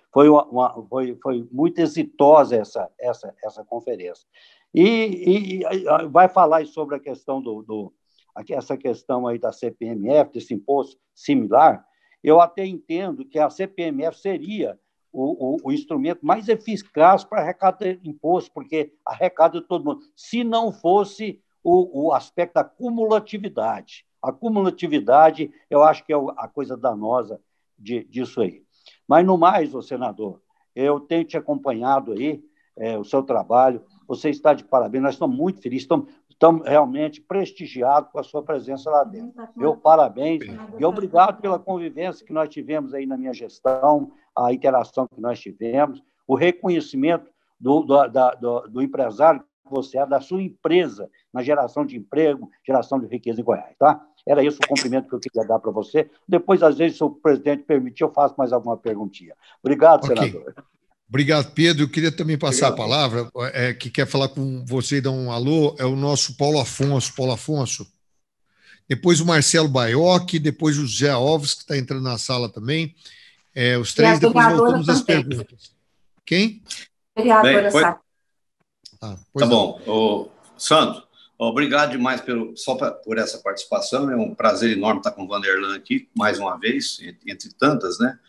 Foi, uma, uma, foi, foi muito exitosa essa, essa, essa conferência. E, e, e vai falar sobre a questão do, do essa questão aí da C P M F, desse imposto similar. Eu até entendo que a C P M F seria o, o, o instrumento mais eficaz para arrecadar imposto, porque arrecada todo mundo, se não fosse o, o aspecto da cumulatividade. A cumulatividade, eu acho que é a coisa danosa de, disso aí. Mas, no mais, ô senador, eu tenho te acompanhado aí, é, o seu trabalho, você está de parabéns, nós estamos muito felizes, estamos, estamos realmente prestigiados com a sua presença lá dentro. Meu parabéns e obrigado pela convivência que nós tivemos aí na minha gestão, a interação que nós tivemos, o reconhecimento do, do, da, do, do empresário que você é, da sua empresa, na geração de emprego, geração de riqueza em Goiás, tá? Era esse o cumprimento que eu queria dar para você. Depois, às vezes, se o presidente permitir, eu faço mais alguma perguntinha. Obrigado, okay. Senador. Obrigado, Pedro. Eu queria também passar Obrigado. a palavra, é, que quer falar com você e dar um alô, é o nosso Paulo Afonso. Paulo Afonso. Depois o Marcelo Baiocchi, depois o José Alves, que está entrando na sala também. É, os três, depois voltamos às perguntas. Quem? Vereadora Sá. Ah, tá bom. Ô, Sandro, obrigado demais pelo, só pra, por essa participação. É um prazer enorme estar com o Vanderlan aqui, mais uma vez, entre tantas, né?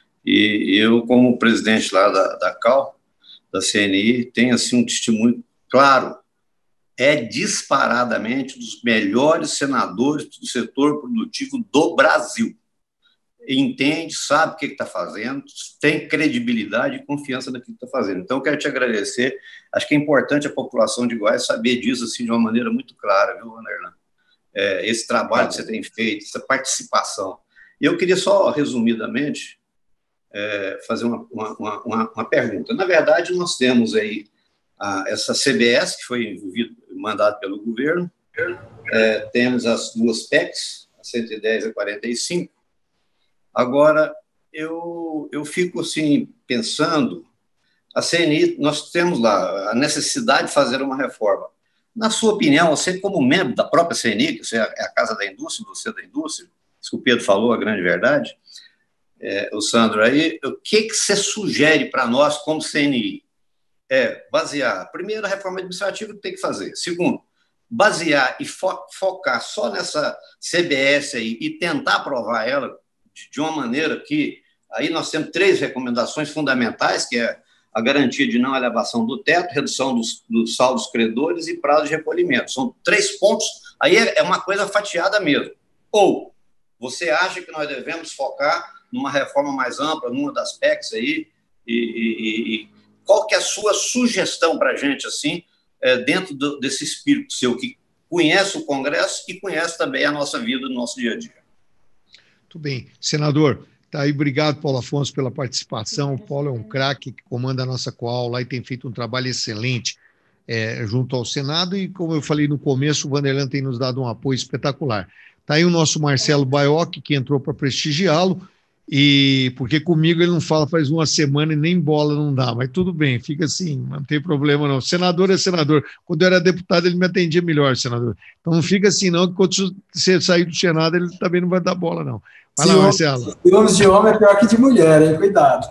E eu, como presidente lá da, da C A L, da C N I, tenho assim, um testemunho claro. É disparadamente um dos melhores senadores do setor produtivo do Brasil. Entende, sabe o que está fazendo, tem credibilidade e confiança naquilo que está fazendo. Então, eu quero te agradecer. Acho que é importante a população de Goiás saber disso assim, de uma maneira muito clara, viu, Vanderlan? É, esse trabalho que você tem feito, essa participação. E eu queria só, resumidamente, é, fazer uma, uma, uma, uma pergunta. Na verdade, nós temos aí a, essa C B S, que foi envolvido, mandado pelo governo, é, temos as duas P E Cs, a cento e dez e a quarenta e cinco. Agora, eu, eu fico assim, pensando, a C N I, nós temos lá a necessidade de fazer uma reforma. Na sua opinião, você como membro da própria C N I, que você é a Casa da Indústria, você é da Indústria, isso que o Pedro falou, a grande verdade, é, o Sandro aí, o que, que você sugere para nós como C N I? É basear, primeiro, a reforma administrativa que tem que fazer. Segundo, basear e fo focar só nessa C B S aí e tentar aprovar ela de uma maneira que, aí nós temos três recomendações fundamentais, que é a garantia de não elevação do teto, redução dos, dos saldos credores e prazo de recolhimento. São três pontos, aí é uma coisa fatiada mesmo. Ou você acha que nós devemos focar numa reforma mais ampla, numa das P E Cs aí, e, e, e qual que é a sua sugestão para a gente, assim, é, dentro do, desse espírito seu, que conhece o Congresso e conhece também a nossa vida, o nosso dia a dia? Muito bem. Senador, tá aí, obrigado, Paulo Afonso, pela participação. O Paulo é um craque que comanda a nossa coal lá e tem feito um trabalho excelente é, junto ao Senado e, como eu falei no começo, o Vanderlan tem nos dado um apoio espetacular. Está aí o nosso Marcelo Baiocchi, que entrou para prestigiá-lo, e porque comigo ele não fala faz uma semana e nem bola não dá, mas tudo bem, fica assim, não tem problema não. Senador é senador. Quando eu era deputado, ele me atendia melhor, senador. Então não fica assim não, que quando você sair do Senado, ele também não vai dar bola, não. Vai lá, Marcelo. Ciúmes de homem é pior que de mulher, hein? Cuidado.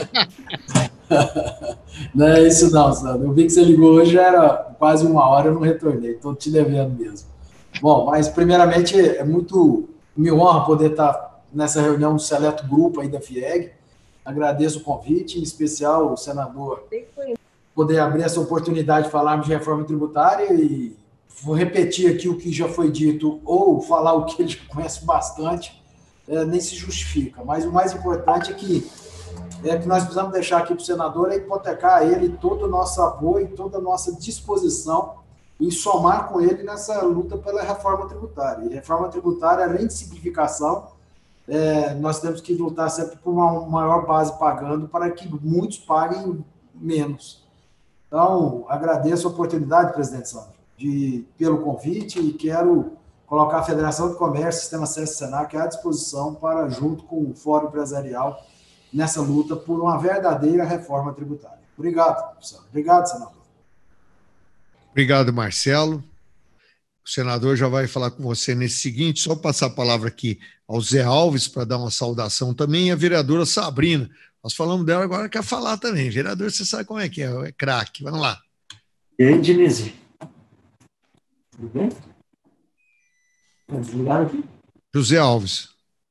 Não é isso não, Sandro. Eu vi que você ligou hoje, já era quase uma hora, eu não retornei, estou te devendo mesmo. Bom, mas primeiramente é muito, me honra poder estar nessa reunião do seleto grupo aí da FIEG. Agradeço o convite, em especial o senador, poder abrir essa oportunidade de falarmos de reforma tributária e vou repetir aqui o que já foi dito ou falar o que ele já conhece bastante, é, nem se justifica. Mas o mais importante é que, é que nós precisamos deixar aqui para o senador é hipotecar a ele todo o nosso apoio, toda a nossa disposição em somar com ele nessa luta pela reforma tributária. E reforma tributária, além de simplificação, É, nós temos que lutar sempre por uma maior base pagando para que muitos paguem menos. Então, agradeço a oportunidade, presidente Sandro, de, pelo convite e quero colocar a Federação de Comércio, Sistema SESC Senac à disposição para, junto com o Fórum Empresarial, nessa luta por uma verdadeira reforma tributária. Obrigado, Sandro. Obrigado, senador. Obrigado, Marcelo. O senador já vai falar com você nesse seguinte, só passar a palavra aqui ao Zé Alves para dar uma saudação também, e a vereadora Sabrina. Nós falamos dela, agora quer falar também. Vereador, você sabe como é que é, é craque. Vamos lá. E aí, Denise? Tudo bem? Desligaram aqui? José Alves.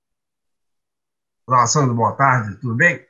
Olá, Sandro, boa tarde, tudo bem?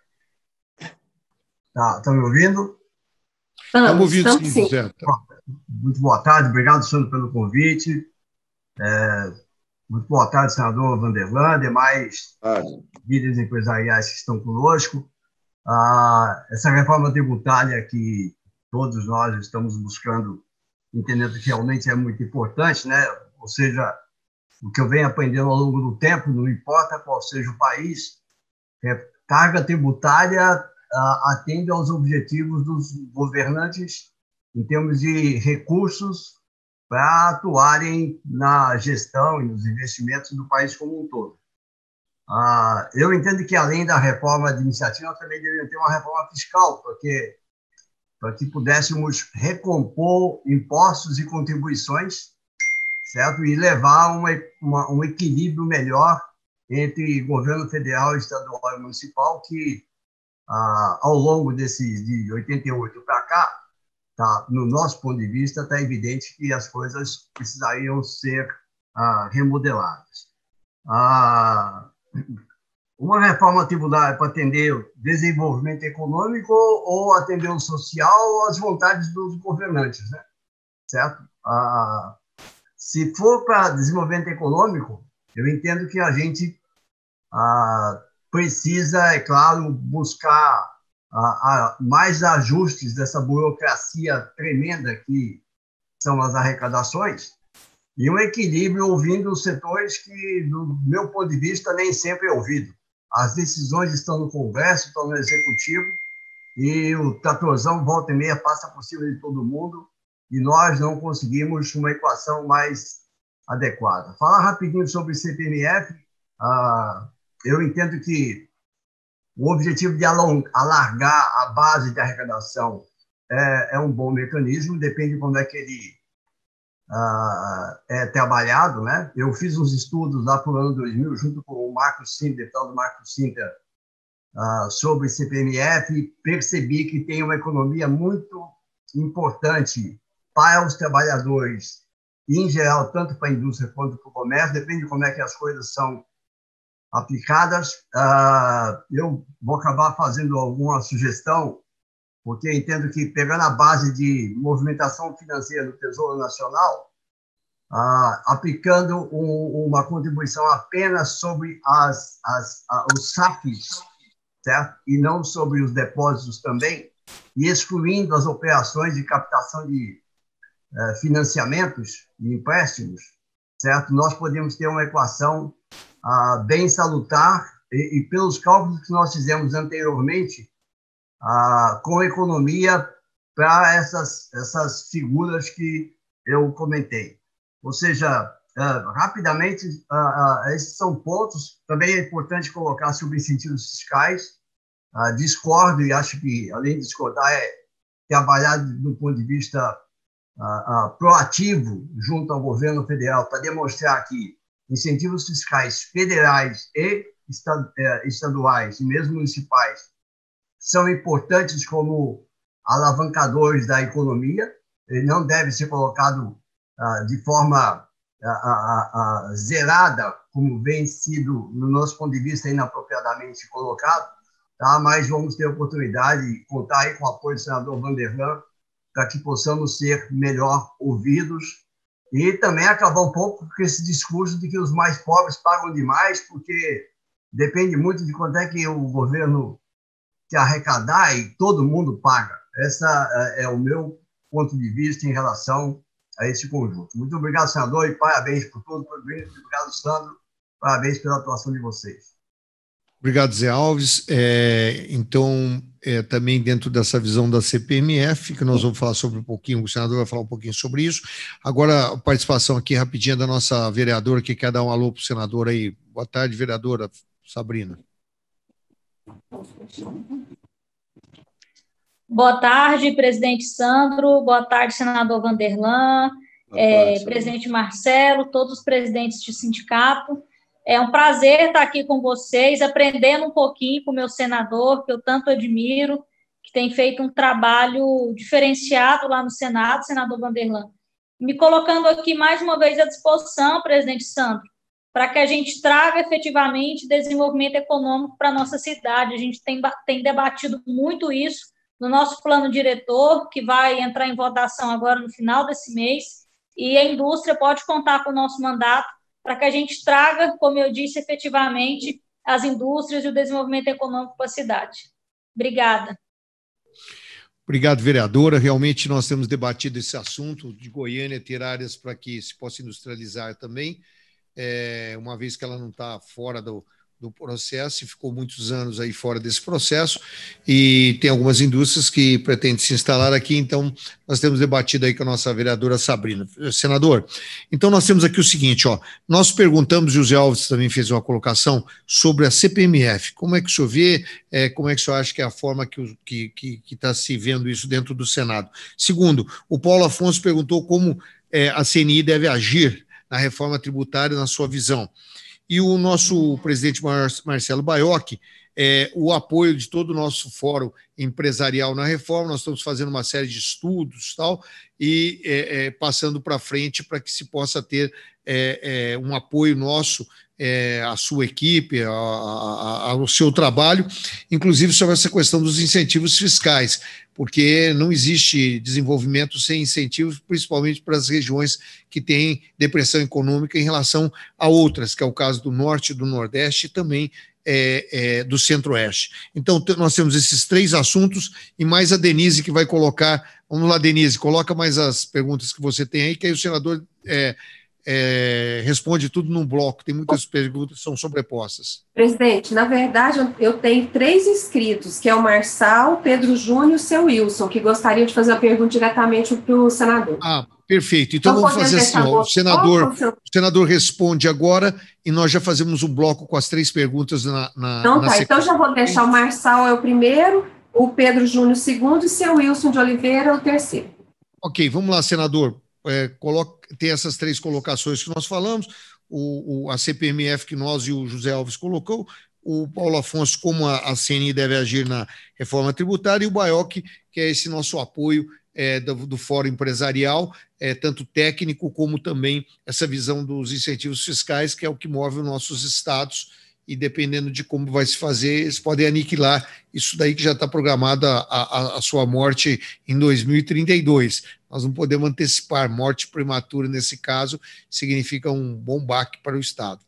Tá, estão me ouvindo? Estamos ouvindo, sim, sim. José. Muito boa tarde, obrigado, Sandro, pelo convite. É, muito boa tarde, senador Vanderlan, demais líderes empresariais que estão conosco. Ah, essa reforma tributária que todos nós estamos buscando, entendendo que realmente é muito importante, né? Ou seja, o que eu venho aprendendo ao longo do tempo, não importa qual seja o país, é, carga tributária ah, atende aos objetivos dos governantes em termos de recursos para atuarem na gestão e nos investimentos do país como um todo. Ah, eu entendo que, além da reforma administrativa, também deveria ter uma reforma fiscal, porque para que pudéssemos recompor impostos e contribuições, certo? E levar uma, uma, um equilíbrio melhor entre governo federal, estadual e municipal, que, ah, ao longo desse, de oitenta e oito para cá, tá, no nosso ponto de vista, está evidente que as coisas precisariam ser ah, remodeladas. Ah, uma reforma tributária para atender o desenvolvimento econômico ou atender o social ou as vontades dos governantes, né? Certo? Ah, se for para desenvolvimento econômico, eu entendo que a gente ah, precisa, é claro, buscar ah, ah, mais ajustes dessa burocracia tremenda que são as arrecadações e um equilíbrio ouvindo os setores que, do meu ponto de vista, nem sempre é ouvido. As decisões estão no Congresso, estão no Executivo, e o tratorzão volta e meia passa por cima de todo mundo, e nós não conseguimos uma equação mais adequada. Falar rapidinho sobre o C P M F, ah, eu entendo que o objetivo de alargar a base de arrecadação é, é um bom mecanismo, depende de como é que ele ah, é trabalhado, né? Eu fiz uns estudos lá para o ano dois mil, junto com o Marco Sinter, deputado Marco Sinter, ah, sobre C P M F, e percebi que tem uma economia muito importante para os trabalhadores, e, em geral, tanto para a indústria quanto para o comércio, depende de como é que as coisas são aplicadas. Ah, eu vou acabar fazendo alguma sugestão, porque entendo que, pegando a base de movimentação financeira do Tesouro Nacional, ah, aplicando um, uma contribuição apenas sobre as, as, ah, os saques, certo? E não sobre os depósitos também, e excluindo as operações de captação de eh, financiamentos e empréstimos, certo? Nós podemos ter uma equação ah, bem salutar, e, e pelos cálculos que nós fizemos anteriormente, ah, com economia para essas, essas figuras que eu comentei. Ou seja, ah, rapidamente, ah, ah, esses são pontos. Também é importante colocar sobre incentivos fiscais. Ah, discordo e acho que, além de discordar, é trabalhar do ponto de vista ah, ah, proativo junto ao governo federal para demonstrar que incentivos fiscais federais e estaduais e mesmo municipais são importantes como alavancadores da economia. Ele não deve ser colocado ah, de forma ah, ah, ah, zerada, como vem sido, no nosso ponto de vista, inapropriadamente colocado, tá? Mas vamos ter a oportunidade de contar aí com o apoio do senador Vanderlan para que possamos ser melhor ouvidos e também acabar um pouco com esse discurso de que os mais pobres pagam demais, porque depende muito de quanto é que o governo que arrecadar e todo mundo paga. Esse é o meu ponto de vista em relação a esse conjunto. Muito obrigado, senador, e parabéns por tudo. Obrigado, Sandro. Parabéns pela atuação de vocês. Obrigado, Zé Alves. É, então, é, também dentro dessa visão da C P M F, que nós vamos falar sobre um pouquinho, o senador vai falar um pouquinho sobre isso. Agora, a participação aqui rapidinha da nossa vereadora, que quer dar um alô para o senador aí. Boa tarde, vereadora Sabrina. Boa tarde, presidente Sandro. Boa tarde, senador Vanderlan, é, presidente Marcelo, todos os presidentes de sindicato. É um prazer estar aqui com vocês, aprendendo um pouquinho com o meu senador, que eu tanto admiro, que tem feito um trabalho diferenciado lá no Senado, senador Vanderlan. Me colocando aqui mais uma vez à disposição, presidente Sandro, para que a gente traga efetivamente desenvolvimento econômico para a nossa cidade. A gente tem, tem debatido muito isso no nosso plano diretor, que vai entrar em votação agora no final desse mês, e a indústria pode contar com o nosso mandato para que a gente traga, como eu disse, efetivamente as indústrias e o desenvolvimento econômico para a cidade. Obrigada. Obrigado, vereadora. Realmente nós temos debatido esse assunto de Goiânia ter áreas para que se possa industrializar também, é, uma vez que ela não está fora do, do processo e ficou muitos anos aí fora desse processo, e tem algumas indústrias que pretendem se instalar aqui, então nós temos debatido aí com a nossa vereadora Sabrina. Senador, então nós temos aqui o seguinte, ó, nós perguntamos, José Alves também fez uma colocação sobre a C P M F, como é que o senhor vê, é, como é que o senhor acha que é a forma que está que, que, que tá se vendo isso dentro do Senado? Segundo, o Paulo Afonso perguntou como é, a C N I deve agir na reforma tributária, na sua visão. E o nosso presidente Marcelo Baiocchi, é, o apoio de todo o nosso fórum empresarial na reforma, nós estamos fazendo uma série de estudos tal, e é, é, passando para frente para que se possa ter é, é, um apoio nosso, é, à sua equipe, a, a, ao seu trabalho, inclusive sobre essa questão dos incentivos fiscais, porque não existe desenvolvimento sem incentivos, principalmente para as regiões que têm depressão econômica em relação a outras, que é o caso do Norte, do Nordeste e também é, é, do Centro-Oeste. Então, nós temos esses três assuntos e mais a Denise que vai colocar. Vamos lá, Denise, coloca mais as perguntas que você tem aí, que aí o senador é, é, responde tudo num bloco. Tem muitas perguntas que são sobrepostas. Presidente, na verdade, eu tenho três inscritos, que é o Marçal, Pedro Júnior e o seu Wilson, que gostariam de fazer a pergunta diretamente para o senador. Ah, perfeito. Então, então vamos fazer assim, ó, o senador, o senador responde agora e nós já fazemos um bloco com as três perguntas na, na Então na tá, então já vou deixar o Marçal é o primeiro, o Pedro Júnior o segundo e o seu Wilson de Oliveira o terceiro. Ok, vamos lá, senador. É, coloca, tem essas três colocações que nós falamos, o, o, a C P M F que nós e o José Alves colocou, o Paulo Afonso como a, a C N I deve agir na reforma tributária e o Baiocchi, que é esse nosso apoio é, do, do Fórum Empresarial, é, tanto técnico como também essa visão dos incentivos fiscais, que é o que move os nossos estados, e dependendo de como vai se fazer, eles podem aniquilar isso daí que já está programada a, a, a sua morte em dois mil e trinta e dois. Nós não podemos antecipar. Morte prematura, nesse caso, significa um bom baque para o Estado.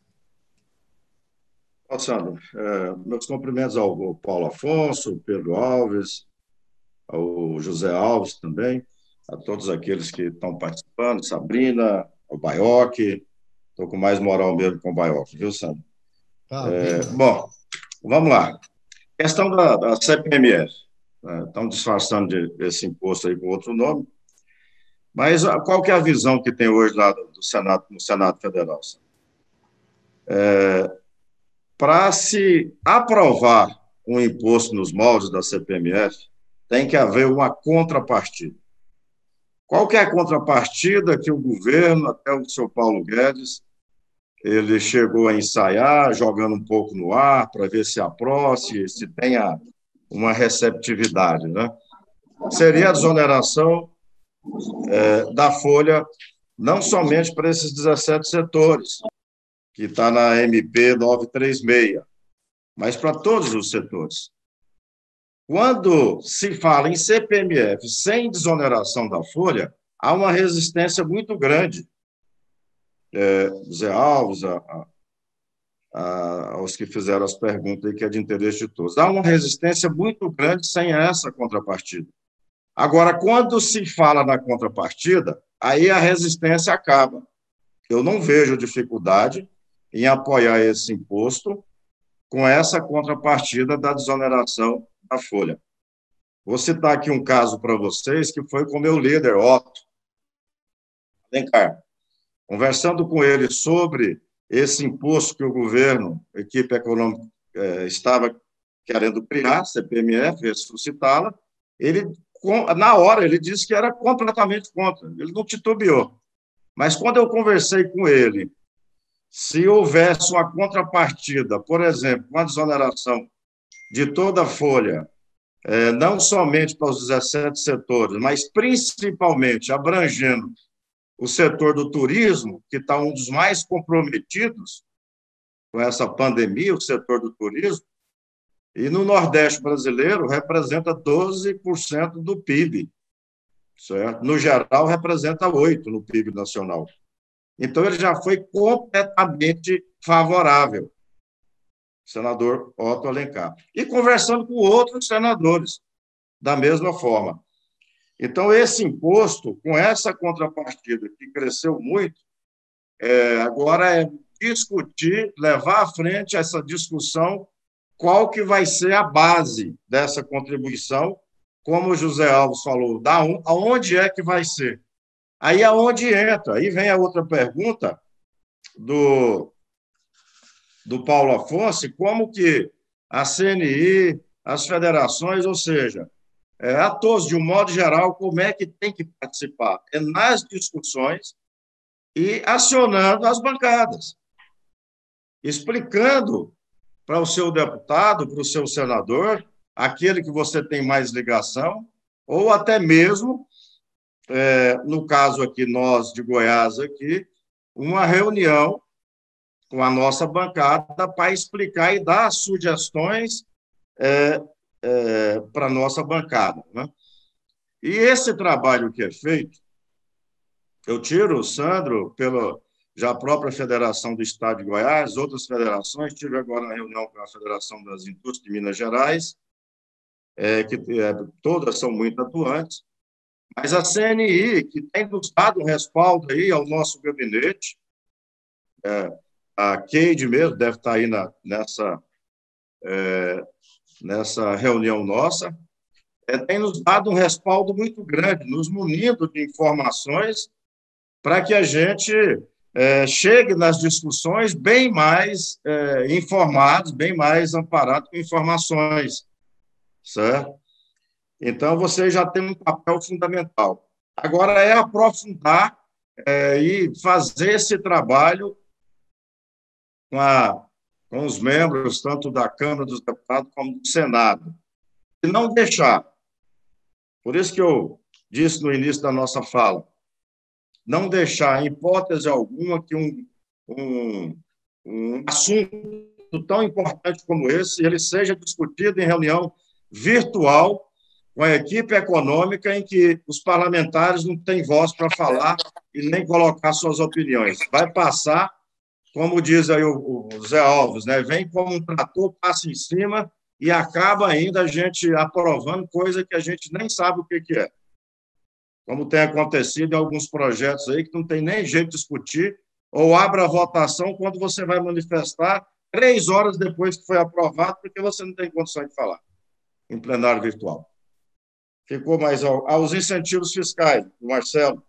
Sandro, é, meus cumprimentos ao Paulo Afonso, ao Pedro Alves, ao José Alves também, a todos aqueles que estão participando, Sabrina, ao Baiocchi. Estou com mais moral mesmo com o Baiocchi, viu, Sandro? Ah, é, bom, vamos lá. Questão da, da C P M F. Né? Estão disfarçando de, desse imposto aí com outro nome. Mas qual que é a visão que tem hoje lá do Senado, no Senado Federal? É, para se aprovar um imposto nos moldes da C P M F, tem que haver uma contrapartida. Qual que é a contrapartida que o governo, até o senhor Paulo Guedes, ele chegou a ensaiar, jogando um pouco no ar, para ver se aprova, se, se tenha uma receptividade, né? Seria a desoneração é, da folha, não somente para esses dezessete setores, que está na M P novecentos e trinta e seis, mas para todos os setores. Quando se fala em C P M F sem desoneração da folha, há uma resistência muito grande. É, Zé Alves, a, a, a, aos que fizeram as perguntas, aí, que é de interesse de todos. Há uma resistência muito grande sem essa contrapartida. Agora, quando se fala na contrapartida, aí a resistência acaba. Eu não vejo dificuldade em apoiar esse imposto com essa contrapartida da desoneração da folha. Vou citar aqui um caso para vocês, que foi com o meu líder, Otto Alencar. Conversando com ele sobre esse imposto que o governo, a equipe econômica, eh, estava querendo criar, C P M F, ressuscitá-la, ele, na hora, ele disse que era completamente contra, ele não titubeou. Mas quando eu conversei com ele se houvesse uma contrapartida, por exemplo, uma desoneração de toda a folha, é, não somente para os dezessete setores, mas principalmente abrangendo o setor do turismo, que está um dos mais comprometidos com essa pandemia, o setor do turismo, e no Nordeste brasileiro representa doze por cento do P I B, certo? No geral, representa oito por cento no P I B nacional. Então, ele já foi completamente favorável, senador Otto Alencar. E conversando com outros senadores, da mesma forma. Então, esse imposto, com essa contrapartida que cresceu muito, é, agora é discutir, levar à frente essa discussão, qual que vai ser a base dessa contribuição, como o José Alves falou, da um, aonde é que vai ser? Aí aonde entra? Aí vem a outra pergunta do, do Paulo Afonso, como que a C N I, as federações, ou seja, é, a todos, de um modo geral, como é que tem que participar? É nas discussões e acionando as bancadas, explicando para o seu deputado, para o seu senador, aquele que você tem mais ligação, ou até mesmo, é, no caso aqui, nós de Goiás, aqui, uma reunião com a nossa bancada para explicar e dar sugestões é, é, para a nossa bancada, né? E esse trabalho que é feito, eu tiro o Sandro pela já a própria Federação do Estado de Goiás, outras federações, tive agora uma reunião com a Federação das Indústrias de Minas Gerais, é, que é, todas são muito atuantes, mas a C N I, que tem nos dado um respaldo aí ao nosso gabinete, é, a Keide mesmo deve estar aí na, nessa, é, nessa reunião nossa, é, tem nos dado um respaldo muito grande, nos munindo de informações para que a gente é, chegue nas discussões bem mais é, informados, bem mais amparados com informações, certo? Então, você já tem um papel fundamental. Agora é aprofundar é, e fazer esse trabalho com, a, com os membros, tanto da Câmara dos Deputados como do Senado. E não deixar, por isso que eu disse no início da nossa fala, não deixar, em hipótese alguma, que um, um, um assunto tão importante como esse ele seja discutido em reunião virtual com a equipe econômica em que os parlamentares não têm voz para falar e nem colocar suas opiniões. Vai passar, como diz aí o, o Zé Alves, né? Vem como um trator, passa em cima e acaba ainda a gente aprovando coisa que a gente nem sabe o que, que é. Como tem acontecido em alguns projetos aí que não tem nem jeito de discutir, ou abre a votação quando você vai manifestar três horas depois que foi aprovado, porque você não tem condição de falar em plenário virtual. Ficou mais ao, aos incentivos fiscais, Marcelo.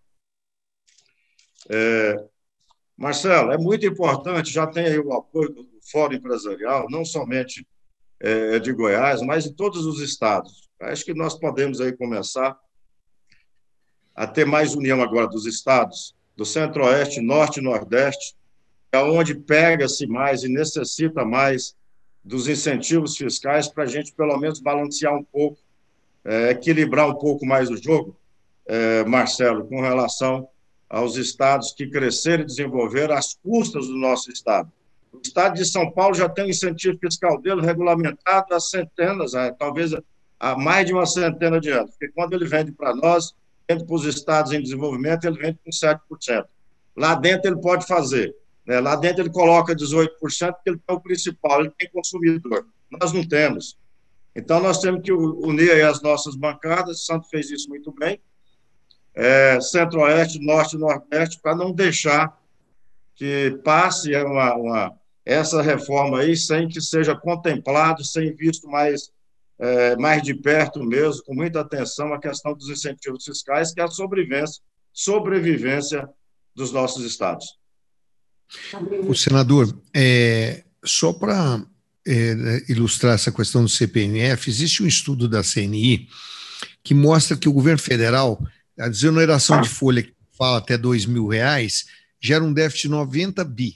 É, Marcelo, é muito importante, já tem aí o apoio do Fórum Empresarial, não somente é, de Goiás, mas de todos os estados. Acho que nós podemos aí começar a ter mais união agora dos estados, do Centro-Oeste, Norte e Nordeste, é onde pega-se mais e necessita mais dos incentivos fiscais para a gente, pelo menos, balancear um pouco, é, equilibrar um pouco mais o jogo, é, Marcelo, com relação aos estados que cresceram e desenvolveram às custas do nosso estado. O estado de São Paulo já tem um incentivo fiscal dele regulamentado há centenas, talvez há mais de uma centena de anos, porque quando ele vende para nós, vende para os estados em desenvolvimento, ele vende com sete por cento. Lá dentro ele pode fazer, né? Lá dentro ele coloca dezoito por cento, porque ele tem o principal, ele tem consumidor. Nós não temos. Então, nós temos que unir aí as nossas bancadas, o Santo fez isso muito bem, é, Centro-Oeste, Norte e Nordeste, para não deixar que passe uma, uma, essa reforma aí sem que seja contemplado, sem visto mais, é, mais de perto mesmo, com muita atenção, a questão dos incentivos fiscais, que é a sobrevivência, sobrevivência dos nossos estados. O senador, é, só para é, ilustrar essa questão do C P M F, existe um estudo da C N I que mostra que o governo federal, a desoneração de folha que fala até dois mil reais, gera um déficit de noventa bi.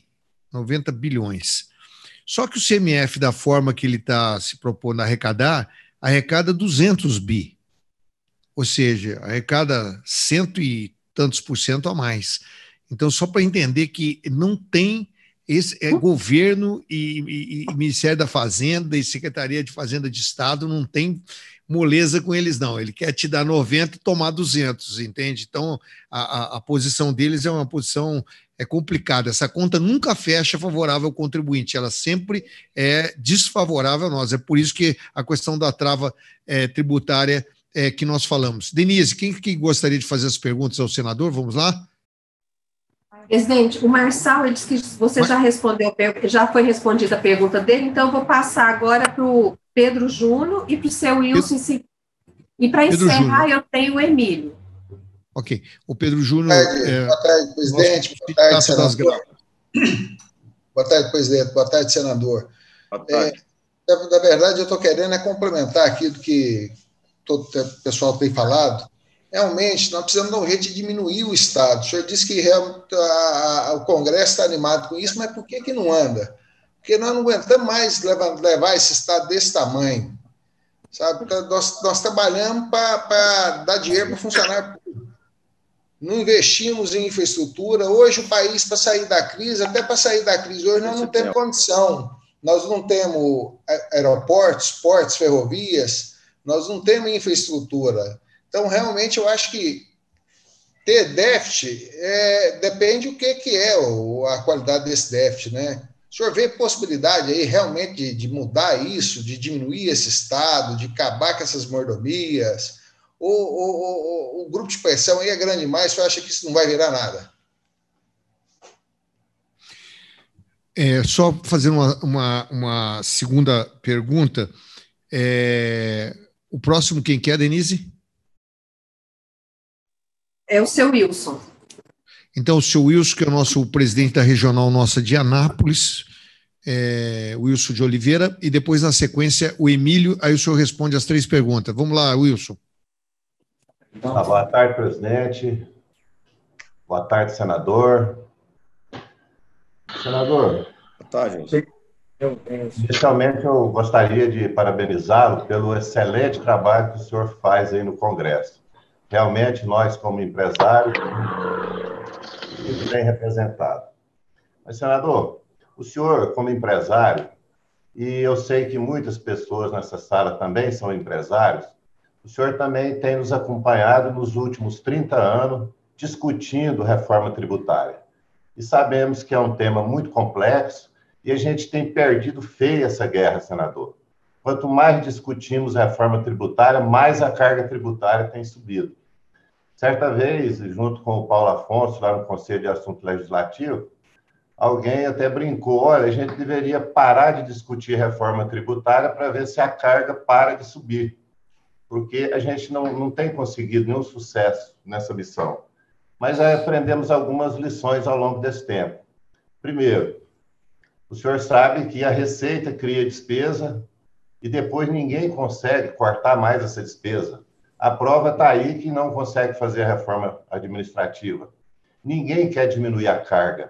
noventa bilhões. Só que o C M F, da forma que ele está se propondo a arrecadar, arrecada duzentos bi. Ou seja, arrecada cento e tantos por cento a mais. Então, só para entender que não tem esse é, governo e, e, e Ministério da Fazenda e Secretaria de Fazenda de Estado não tem moleza com eles, não. Ele quer te dar noventa e tomar duzentos, entende? Então, a, a, a posição deles é uma posição é complicada. Essa conta nunca fecha favorável ao contribuinte, ela sempre é desfavorável a nós. É por isso que a questão da trava é, tributária é, que nós falamos. Denise, quem que gostaria de fazer as perguntas ao senador? Vamos lá? Presidente, o Marçal, ele disse que você já respondeu, já foi respondida a pergunta dele, então eu vou passar agora para o Pedro Júnior e para o seu Wilson. Pedro, e para encerrar, Júnior. Eu tenho o Emílio. Ok. O Pedro Júnior... Boa tarde, é, boa tarde presidente. Boa tarde, senador. Boa tarde, presidente. Boa tarde, senador. Boa tarde. É, na, na verdade, eu estou querendo é complementar aquilo que todo o pessoal tem falado. Realmente, nós precisamos de um jeito de diminuir o Estado. O senhor disse que a, a, o Congresso está animado com isso, mas por que, que não anda? Porque nós não aguentamos mais levar, levar esse Estado desse tamanho. Sabe? Nós, nós trabalhamos para dar dinheiro para o funcionário público. Não investimos em infraestrutura. Hoje, o país, para sair da crise, até para sair da crise, hoje nós não temos condição. Nós não temos aeroportos, portos, ferrovias, nós não temos infraestrutura. Então, realmente, eu acho que ter déficit é, depende do que, que é o, a qualidade desse déficit, né? O senhor vê possibilidade aí realmente de, de mudar isso, de diminuir esse Estado, de acabar com essas mordomias? Ou, ou, ou o grupo de pressão aí é grande demais, o senhor acha que isso não vai virar nada? É, só fazendo uma, uma, uma segunda pergunta. É, o próximo quem quer, Denise? É o seu Wilson. Então, o seu Wilson, que é o nosso presidente da regional nossa de Anápolis, é, Wilson de Oliveira, e depois, na sequência, o Emílio, aí o senhor responde as três perguntas. Vamos lá, Wilson. Ah, boa tarde, presidente. Boa tarde, senador. Senador. Boa tarde, Wilson. Inicialmente, eu gostaria de parabenizá-lo pelo excelente trabalho que o senhor faz aí no Congresso. Realmente, nós, como empresários, muito bem representados. Mas, senador, o senhor, como empresário, e eu sei que muitas pessoas nessa sala também são empresários, o senhor também tem nos acompanhado nos últimos trinta anos discutindo reforma tributária. E sabemos que é um tema muito complexo e a gente tem perdido feio essa guerra, senador. Quanto mais discutimos reforma tributária, mais a carga tributária tem subido. Certa vez, junto com o Paulo Afonso, lá no Conselho de Assunto Legislativo, alguém até brincou, olha, a gente deveria parar de discutir reforma tributária para ver se a carga para de subir, porque a gente não, não tem conseguido nenhum sucesso nessa missão. Mas aí aprendemos algumas lições ao longo desse tempo. Primeiro, o senhor sabe que a Receita cria despesa e depois ninguém consegue cortar mais essa despesa. A prova está aí que não consegue fazer a reforma administrativa. Ninguém quer diminuir a carga.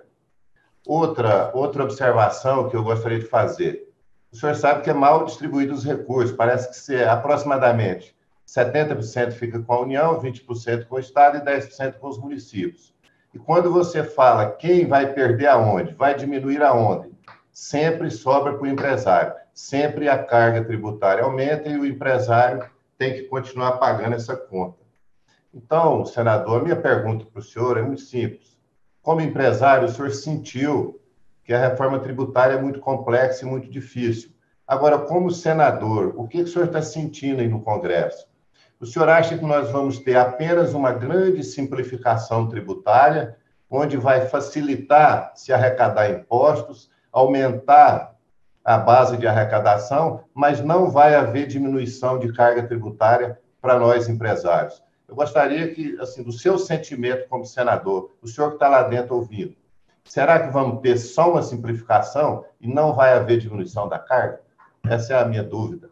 Outra, outra observação que eu gostaria de fazer. O senhor sabe que é mal distribuído os recursos. Parece que se, aproximadamente setenta por cento fica com a União, vinte por cento com o Estado e dez por cento com os municípios. E quando você fala quem vai perder aonde, vai diminuir aonde, sempre sobra para o empresário. Sempre a carga tributária aumenta e o empresário tem que continuar pagando essa conta. Então, senador, a minha pergunta para o senhor é muito simples. Como empresário, o senhor sentiu que a reforma tributária é muito complexa e muito difícil. Agora, como senador, o que o senhor está sentindo aí no Congresso? O senhor acha que nós vamos ter apenas uma grande simplificação tributária, onde vai facilitar se arrecadar impostos, aumentar a base de arrecadação, mas não vai haver diminuição de carga tributária para nós empresários? Eu gostaria que, assim, do seu sentimento como senador, o senhor que está lá dentro ouvindo, será que vamos ter só uma simplificação e não vai haver diminuição da carga? Essa é a minha dúvida.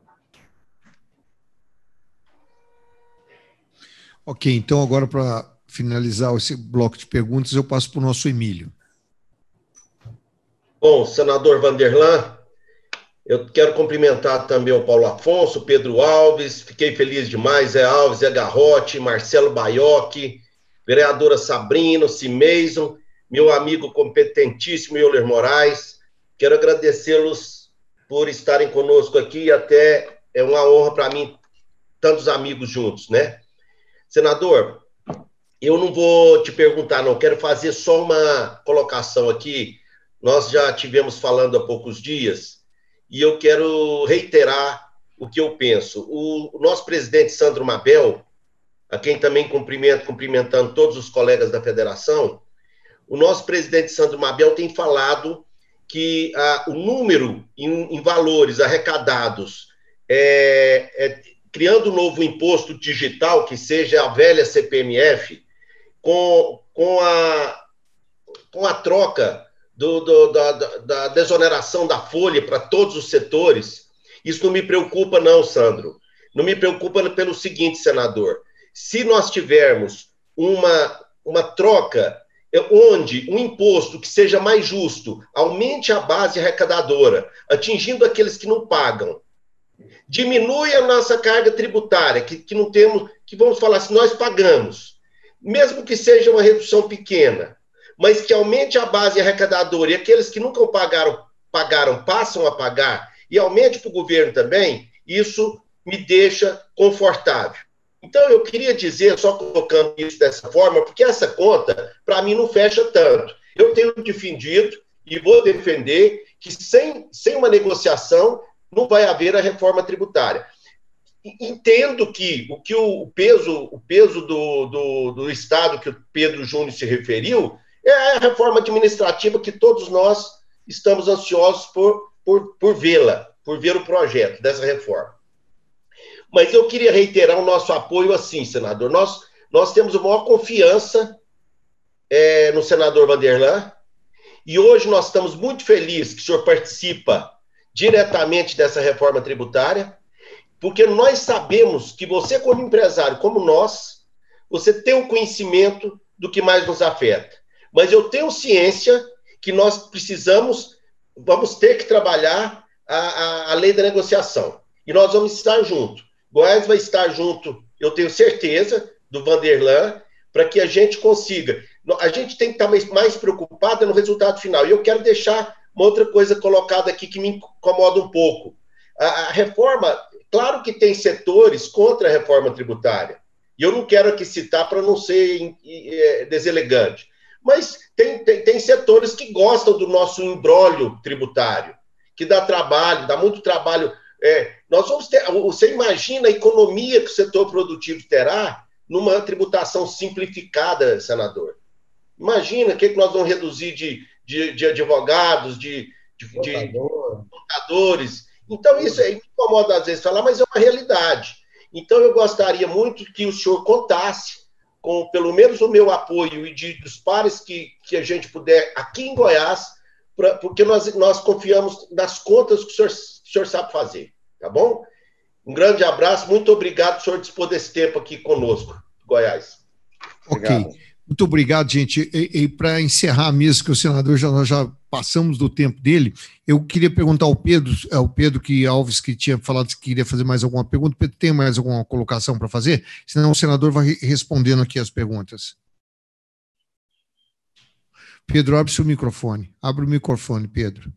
Ok, então agora para finalizar esse bloco de perguntas, eu passo para o nosso Emílio. Bom, senador Vanderlan, eu quero cumprimentar também o Paulo Afonso, o Pedro Alves, fiquei feliz demais, Zé Alves, Zé Garrote, Marcelo Baiocchi, vereadora Sabrina, Cimeison, meu amigo competentíssimo Euler Moraes. Quero agradecê-los por estarem conosco aqui, até é uma honra para mim, tantos amigos juntos, né? Senador, eu não vou te perguntar, não, quero fazer só uma colocação aqui. Nós já tivemos falando há poucos dias, e eu quero reiterar o que eu penso. O, o nosso presidente Sandro Mabel, a quem também cumprimento, cumprimentando todos os colegas da federação, o nosso presidente Sandro Mabel tem falado que ah, o número em, em valores arrecadados, é, é, criando um novo imposto digital, que seja a velha C P M F, com, com, a, com a troca do, do, da, da desoneração da folha para todos os setores, isso não me preocupa não, Sandro. Não me preocupa pelo seguinte, senador, se nós tivermos uma, uma troca onde um imposto que seja mais justo aumente a base arrecadadora, atingindo aqueles que não pagam, diminui a nossa carga tributária, que, que não temos, que vamos falar assim, nós pagamos, mesmo que seja uma redução pequena, mas que aumente a base arrecadadora e aqueles que nunca pagaram, pagaram passam a pagar e aumente para o governo também, isso me deixa confortável. Então, eu queria dizer, só colocando isso dessa forma, porque essa conta, para mim, não fecha tanto. Eu tenho defendido e vou defender que sem, sem uma negociação não vai haver a reforma tributária. Entendo que o que o peso, o peso do, do, do Estado que o Pedro Júnior se referiu é a reforma administrativa que todos nós estamos ansiosos por, por, por vê-la, por ver o projeto dessa reforma. Mas eu queria reiterar o nosso apoio assim, senador. Nós, nós temos a maior confiança é, no senador Vanderlan, e hoje nós estamos muito felizes que o senhor participa diretamente dessa reforma tributária, porque nós sabemos que você, como empresário, como nós, você tem um conhecimento do que mais nos afeta. Mas eu tenho ciência que nós precisamos, vamos ter que trabalhar a, a, a lei da negociação. E nós vamos estar juntos. Goiás vai estar junto, eu tenho certeza, do Vanderlan, para que a gente consiga. A gente tem que estar mais, mais preocupado no resultado final. E eu quero deixar uma outra coisa colocada aqui que me incomoda um pouco. A, a reforma, claro que tem setores contra a reforma tributária, e eu não quero aqui citar para não ser é, deselegante, mas tem, tem, tem setores que gostam do nosso imbróglio tributário, que dá trabalho, dá muito trabalho. É, nós vamos ter, você imagina a economia que o setor produtivo terá numa tributação simplificada, senador? Imagina o que, que nós vamos reduzir de, de, de advogados, de, de, de contadores. Então, isso aí me incomoda às vezes falar, mas é uma realidade. Então, eu gostaria muito que o senhor contasse com, pelo menos, o meu apoio e de, dos pares que, que a gente puder aqui em Goiás, pra, porque nós, nós confiamos nas contas que o senhor, que o senhor sabe fazer. Tá bom? Um grande abraço, muito obrigado por senhor dispor desse tempo aqui conosco, Goiás. Obrigado. Ok, muito obrigado, gente. E, e para encerrar mesmo, que o senador já, nós já passamos do tempo dele, eu queria perguntar ao Pedro, ao Pedro que Alves, que tinha falado que queria fazer mais alguma pergunta. Pedro, tem mais alguma colocação para fazer? Senão o senador vai respondendo aqui as perguntas. Pedro, abre seu microfone. Abre o microfone, Pedro.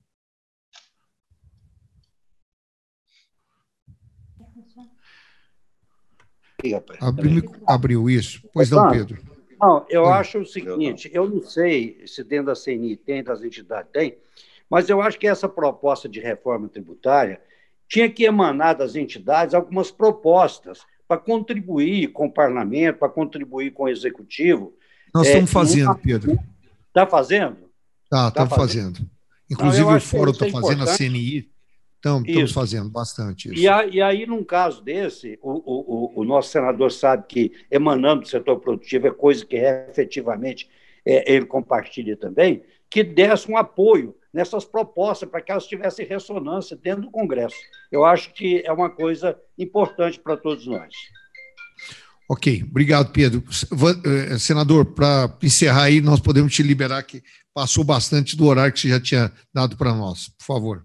Abriu, abriu isso. Pois não, Pedro. Não, eu Oi. acho o seguinte, eu não sei se dentro da C N I tem, das entidades tem, mas eu acho que essa proposta de reforma tributária tinha que emanar das entidades algumas propostas para contribuir com o parlamento, para contribuir com o executivo. Nós é, estamos fazendo, uma... Pedro. Está fazendo? Tá, estamos tá fazendo. fazendo. Inclusive não, o fórum está fazendo, a C N I. Então, estamos fazendo bastante isso. E, a, e aí, num caso desse, o, o, o nosso senador sabe que emanando do setor produtivo é coisa que é, efetivamente é, ele compartilha também, que desse um apoio nessas propostas para que elas tivessem ressonância dentro do Congresso. Eu acho que é uma coisa importante para todos nós. Ok, obrigado, Pedro. Senador, para encerrar aí, nós podemos te liberar, que passou bastante do horário que você já tinha dado para nós. Por favor.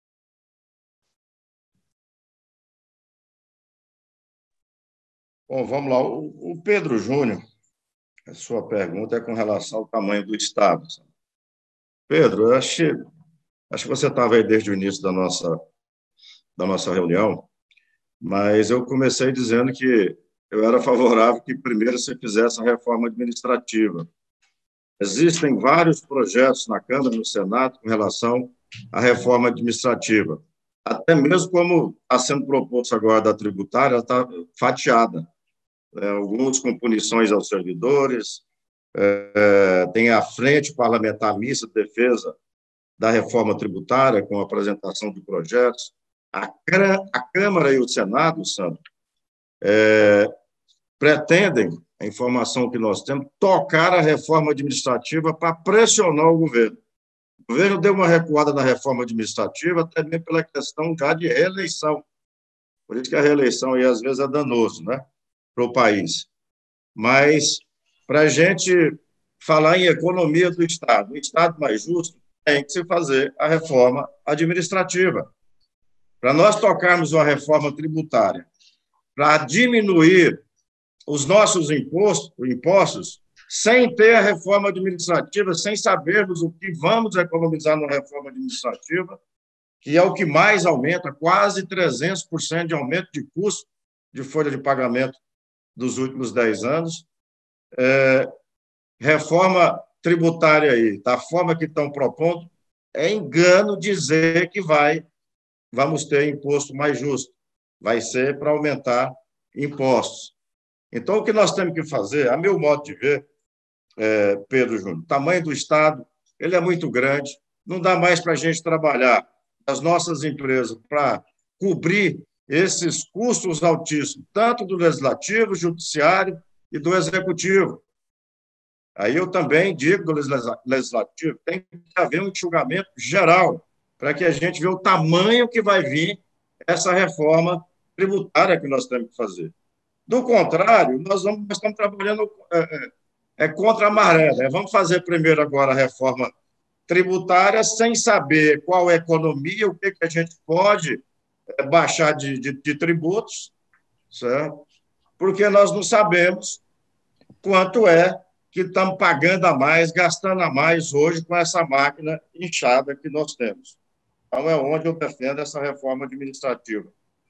Bom, vamos lá. O Pedro Júnior, a sua pergunta é com relação ao tamanho do Estado. Pedro, eu acho, acho que você estava aí desde o início da nossa, da nossa reunião, mas eu comecei dizendo que eu era favorável que primeiro se fizesse a reforma administrativa. Existem vários projetos na Câmara e no Senado com relação à reforma administrativa. Até mesmo como está sendo proposto agora da tributária, ela está fatiada. É, alguns com punições aos servidores, é, tem a Frente Parlamentar Mista de Defesa da Reforma Tributária, com a apresentação de projetos. A, a Câmara e o Senado, Sandro, é, pretendem, a informação que nós temos, tocar a reforma administrativa para pressionar o governo. O governo deu uma recuada na reforma administrativa, também pela questão já de reeleição. Por isso que a reeleição, aí, às vezes, é danoso, né, para o país. Mas, para a gente falar em economia do Estado, o Estado mais justo, tem que se fazer a reforma administrativa. Para nós tocarmos uma reforma tributária, para diminuir os nossos impostos, impostos, sem ter a reforma administrativa, sem sabermos o que vamos economizar na reforma administrativa, que é o que mais aumenta, quase trezentos por cento de aumento de custo de folha de pagamento dos últimos dez anos. É, reforma tributária aí, da forma que estão propondo, é engano dizer que vai, vamos ter imposto mais justo. Vai ser para aumentar impostos. Então, o que nós temos que fazer, a meu modo de ver, é, Pedro Júnior, o tamanho do Estado, ele é muito grande, não dá mais para a gente trabalhar as nossas empresas para cobrir esses custos altíssimos, tanto do Legislativo, Judiciário e do Executivo. Aí eu também digo do Legislativo, tem que haver um enxugamento geral, para que a gente veja o tamanho que vai vir essa reforma tributária que nós temos que fazer. Do contrário, nós, vamos, nós estamos trabalhando é, é, contra a maré. Né? Vamos fazer primeiro agora a reforma tributária sem saber qual é a economia, o que, que a gente pode é, baixar de, de, de tributos, certo? Porque nós não sabemos quanto é que estamos pagando a mais, gastando a mais hoje com essa máquina inchada que nós temos. Então, é onde eu defendo essa reforma administrativa.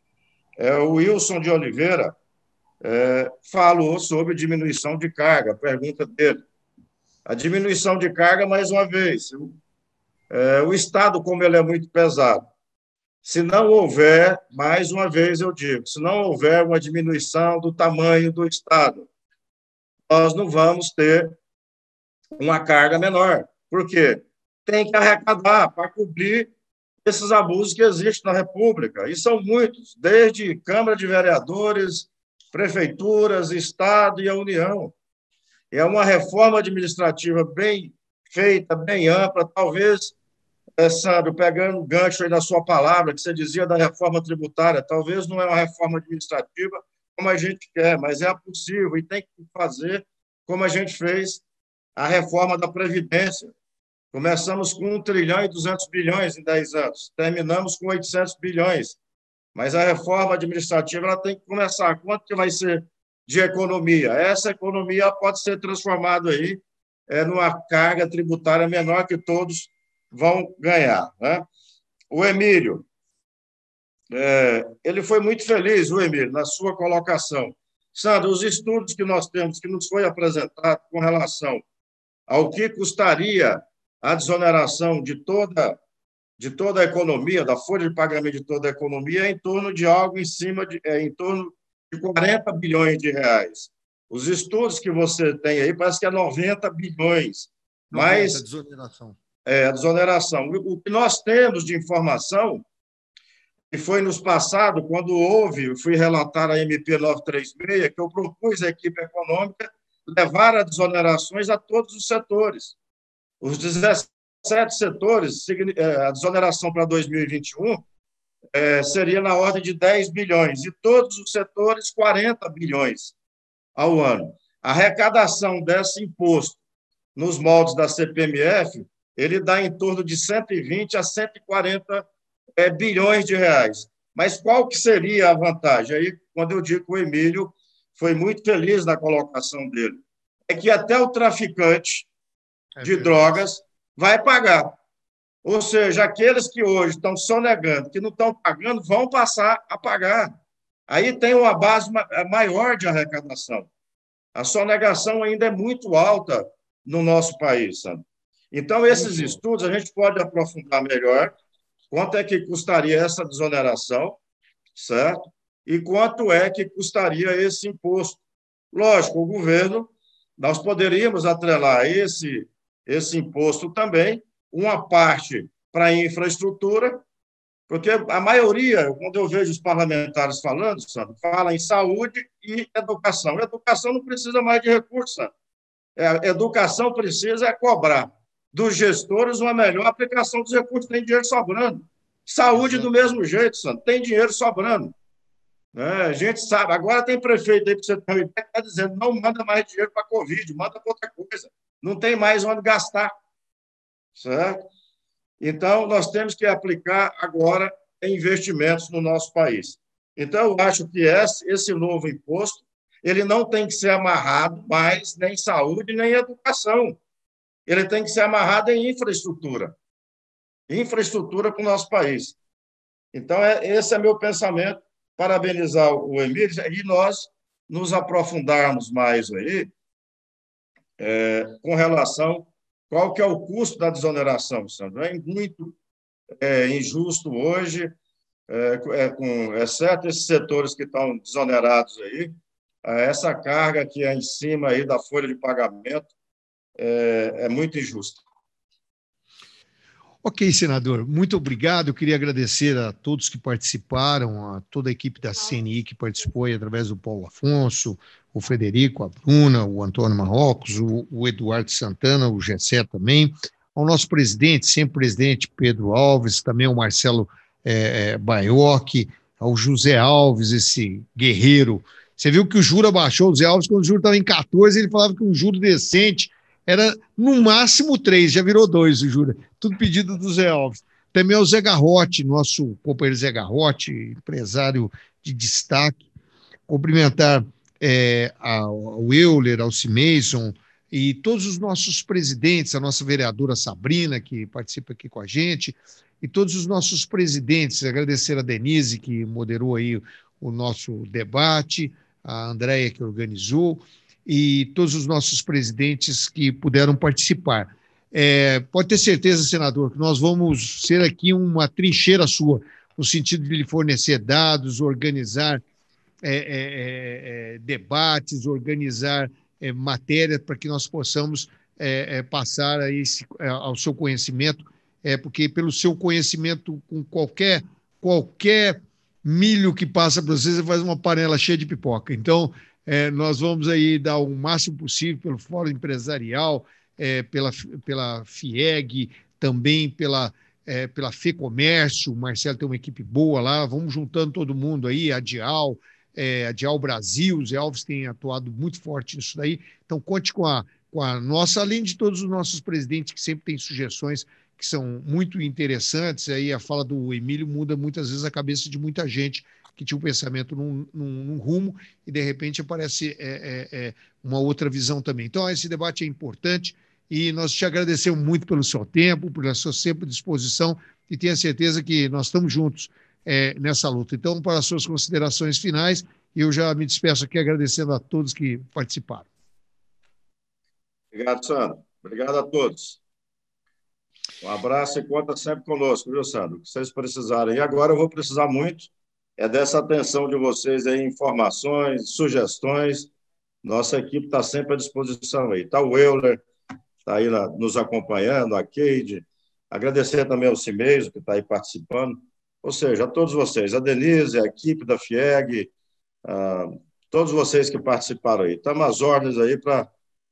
É, o Wilson de Oliveira é, falou sobre diminuição de carga, a pergunta dele. A diminuição de carga, mais uma vez, é, o Estado, como ele é muito pesado, se não houver, mais uma vez eu digo, se não houver uma diminuição do tamanho do Estado, nós não vamos ter uma carga menor. Por quê? Tem que arrecadar para cobrir esses abusos que existem na República, e são muitos, desde Câmara de Vereadores, prefeituras, Estado e a União. É uma reforma administrativa bem feita, bem ampla, talvez, é, Sandro, pegando o gancho aí da sua palavra, que você dizia da reforma tributária, talvez não é uma reforma administrativa como a gente quer, mas é possível e tem que fazer como a gente fez a reforma da Previdência. Começamos com um trilhão e duzentos bilhões em dez anos, terminamos com oitocentos bilhões, mas a reforma administrativa ela tem que começar. Quanto que vai ser de economia? Essa economia pode ser transformada aí é, numa carga tributária menor que todos vão ganhar. Né? O Emílio, é, ele foi muito feliz, o Emílio, na sua colocação. Sandro, os estudos que nós temos, que nos foi apresentado com relação ao que custaria a desoneração de toda, de toda a economia, da folha de pagamento de toda a economia, é em torno de algo em cima de, é, em torno de quarenta bilhões de reais. Os estudos que você tem aí parece que é noventa bilhões. Mas, a desoneração. É, a desoneração. O que nós temos de informação, que foi nos passado, quando houve, fui relatar a M P novecentos e trinta e seis, que eu propus à equipe econômica levar as desonerações a todos os setores. Os dezessete setores, a desoneração para dois mil e vinte e um é, seria na ordem de dez bilhões, e todos os setores, quarenta bilhões. ao ano. A arrecadação desse imposto nos moldes da C P M F, ele dá em torno de cento e vinte a cento e quarenta é, bilhões de reais. Mas qual que seria a vantagem? Aí, quando eu digo que o Emílio foi muito feliz na colocação dele, é que até o traficante de drogas vai pagar. Ou seja, aqueles que hoje estão sonegando, que não estão pagando, vão passar a pagar. Aí tem uma base maior de arrecadação. A sonegação ainda é muito alta no nosso país, sabe? Então, esses estudos a gente pode aprofundar melhor quanto é que custaria essa desoneração, certo? E quanto é que custaria esse imposto. Lógico, o governo, nós poderíamos atrelar esse, esse imposto também, uma parte para a infraestrutura, porque a maioria, quando eu vejo os parlamentares falando, Sandro, fala em saúde e educação. Educação não precisa mais de recursos, Sandro. A educação precisa é cobrar dos gestores uma melhor aplicação dos recursos, tem dinheiro sobrando. Saúde do mesmo jeito, Sandro, tem dinheiro sobrando. É, a gente sabe, agora tem prefeito aí, para você ter uma ideia, que está dizendo, não manda mais dinheiro para a Covid, manda para outra coisa, não tem mais onde gastar, certo? Então, nós temos que aplicar agora investimentos no nosso país. Então, eu acho que esse, esse novo imposto, ele não tem que ser amarrado mais nem em saúde, nem em educação. Ele tem que ser amarrado em infraestrutura. Infraestrutura para o nosso país. Então, é, esse é meu pensamento. Parabenizar o Emílio e nós nos aprofundarmos mais aí é, com relação qual que é o custo da desoneração, Sandro. É muito é, injusto hoje, é, é, com, exceto esses setores que estão desonerados aí, essa carga que é em cima aí da folha de pagamento é, é muito injusta. Ok, senador, muito obrigado. Eu queria agradecer a todos que participaram, a toda a equipe da C N I que participou aí, através do Paulo Afonso, o Frederico, a Bruna, o Antônio Marrocos, o, o Eduardo Santana, o Gessé também, ao nosso presidente, sempre presidente Pedro Alves, também ao Marcelo é, Baiocchi, ao José Alves, esse guerreiro. Você viu que o juro abaixou, o José Alves, quando o juro estava em quatorze, ele falava que um juro decente era no máximo três, já virou dois o juro. Tudo pedido do Zé Alves. Também ao Zé Garrote, nosso companheiro Zé Garrote, empresário de destaque. Cumprimentar é, ao Euler, ao Cimeison e todos os nossos presidentes, a nossa vereadora Sabrina, que participa aqui com a gente, e todos os nossos presidentes. Agradecer a Denise, que moderou aí o nosso debate, a Andréia, que organizou, e todos os nossos presidentes que puderam participar. É, pode ter certeza, senador, que nós vamos ser aqui uma trincheira sua, no sentido de lhe fornecer dados, organizar é, é, é, debates, organizar é, matérias para que nós possamos é, é, passar a esse, ao seu conhecimento, é, porque pelo seu conhecimento, com qualquer, qualquer milho que passa para você, você faz uma panela cheia de pipoca. Então, É, nós vamos aí dar o máximo possível pelo Fórum Empresarial, é, pela, pela FIEG, também pela, é, pela FEComércio. O Marcelo tem uma equipe boa lá, vamos juntando todo mundo aí, a Dial, é, a Dial Brasil, o Zé Alves tem atuado muito forte nisso daí. Então, conte com a, com a nossa, além de todos os nossos presidentes que sempre têm sugestões que são muito interessantes. Aí a fala do Emílio muda muitas vezes a cabeça de muita gente que tinha um pensamento num, num, num rumo e, de repente, aparece é, é, é, uma outra visão também. Então, esse debate é importante e nós te agradecemos muito pelo seu tempo, pela sua sempre disposição e tenha certeza que nós estamos juntos é, nessa luta. Então, para as suas considerações finais, eu já me despeço aqui agradecendo a todos que participaram. Obrigado, Sandro. Obrigado a todos. Um abraço e conta sempre conosco, viu, Sandro? O que vocês precisarem. E agora eu vou precisar muito é dessa atenção de vocês aí, informações, sugestões. Nossa equipe está sempre à disposição aí. Está o Euler, está aí na, nos acompanhando, a Keide. Agradecer também ao Cimeison, que está aí participando. Ou seja, a todos vocês, a Denise, a equipe da FIEG, a todos vocês que participaram aí. Estamos às ordens aí para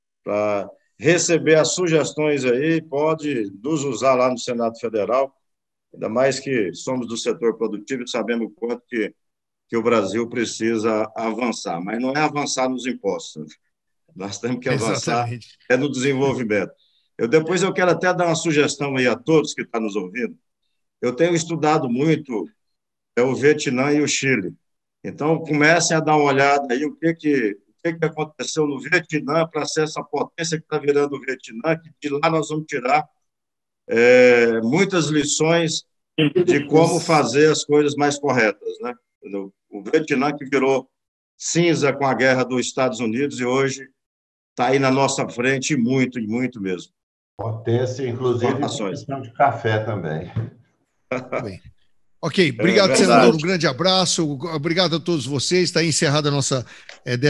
receber as sugestões aí, pode nos usar lá no Senado Federal, ainda mais que somos do setor produtivo e sabemos o quanto que, que o Brasil precisa avançar, mas não é avançar nos impostos. Nós temos que avançar Exatamente. é no desenvolvimento. Eu, depois eu quero até dar uma sugestão aí a todos que estão nos ouvindo. Eu tenho estudado muito é, o Vietnã e o Chile. Então, comecem a dar uma olhada aí o que, que, o que, que aconteceu no Vietnã para ser essa potência que está virando o Vietnã, que de lá nós vamos tirar é, muitas lições de como fazer as coisas mais corretas, né? O Vietnã que virou cinza com a guerra dos Estados Unidos e hoje está aí na nossa frente muito, e muito mesmo. Potência, inclusive, questão de café também. Bem. Ok, obrigado, é senador. Um grande abraço. Obrigado a todos vocês. Está encerrada a nossa... É,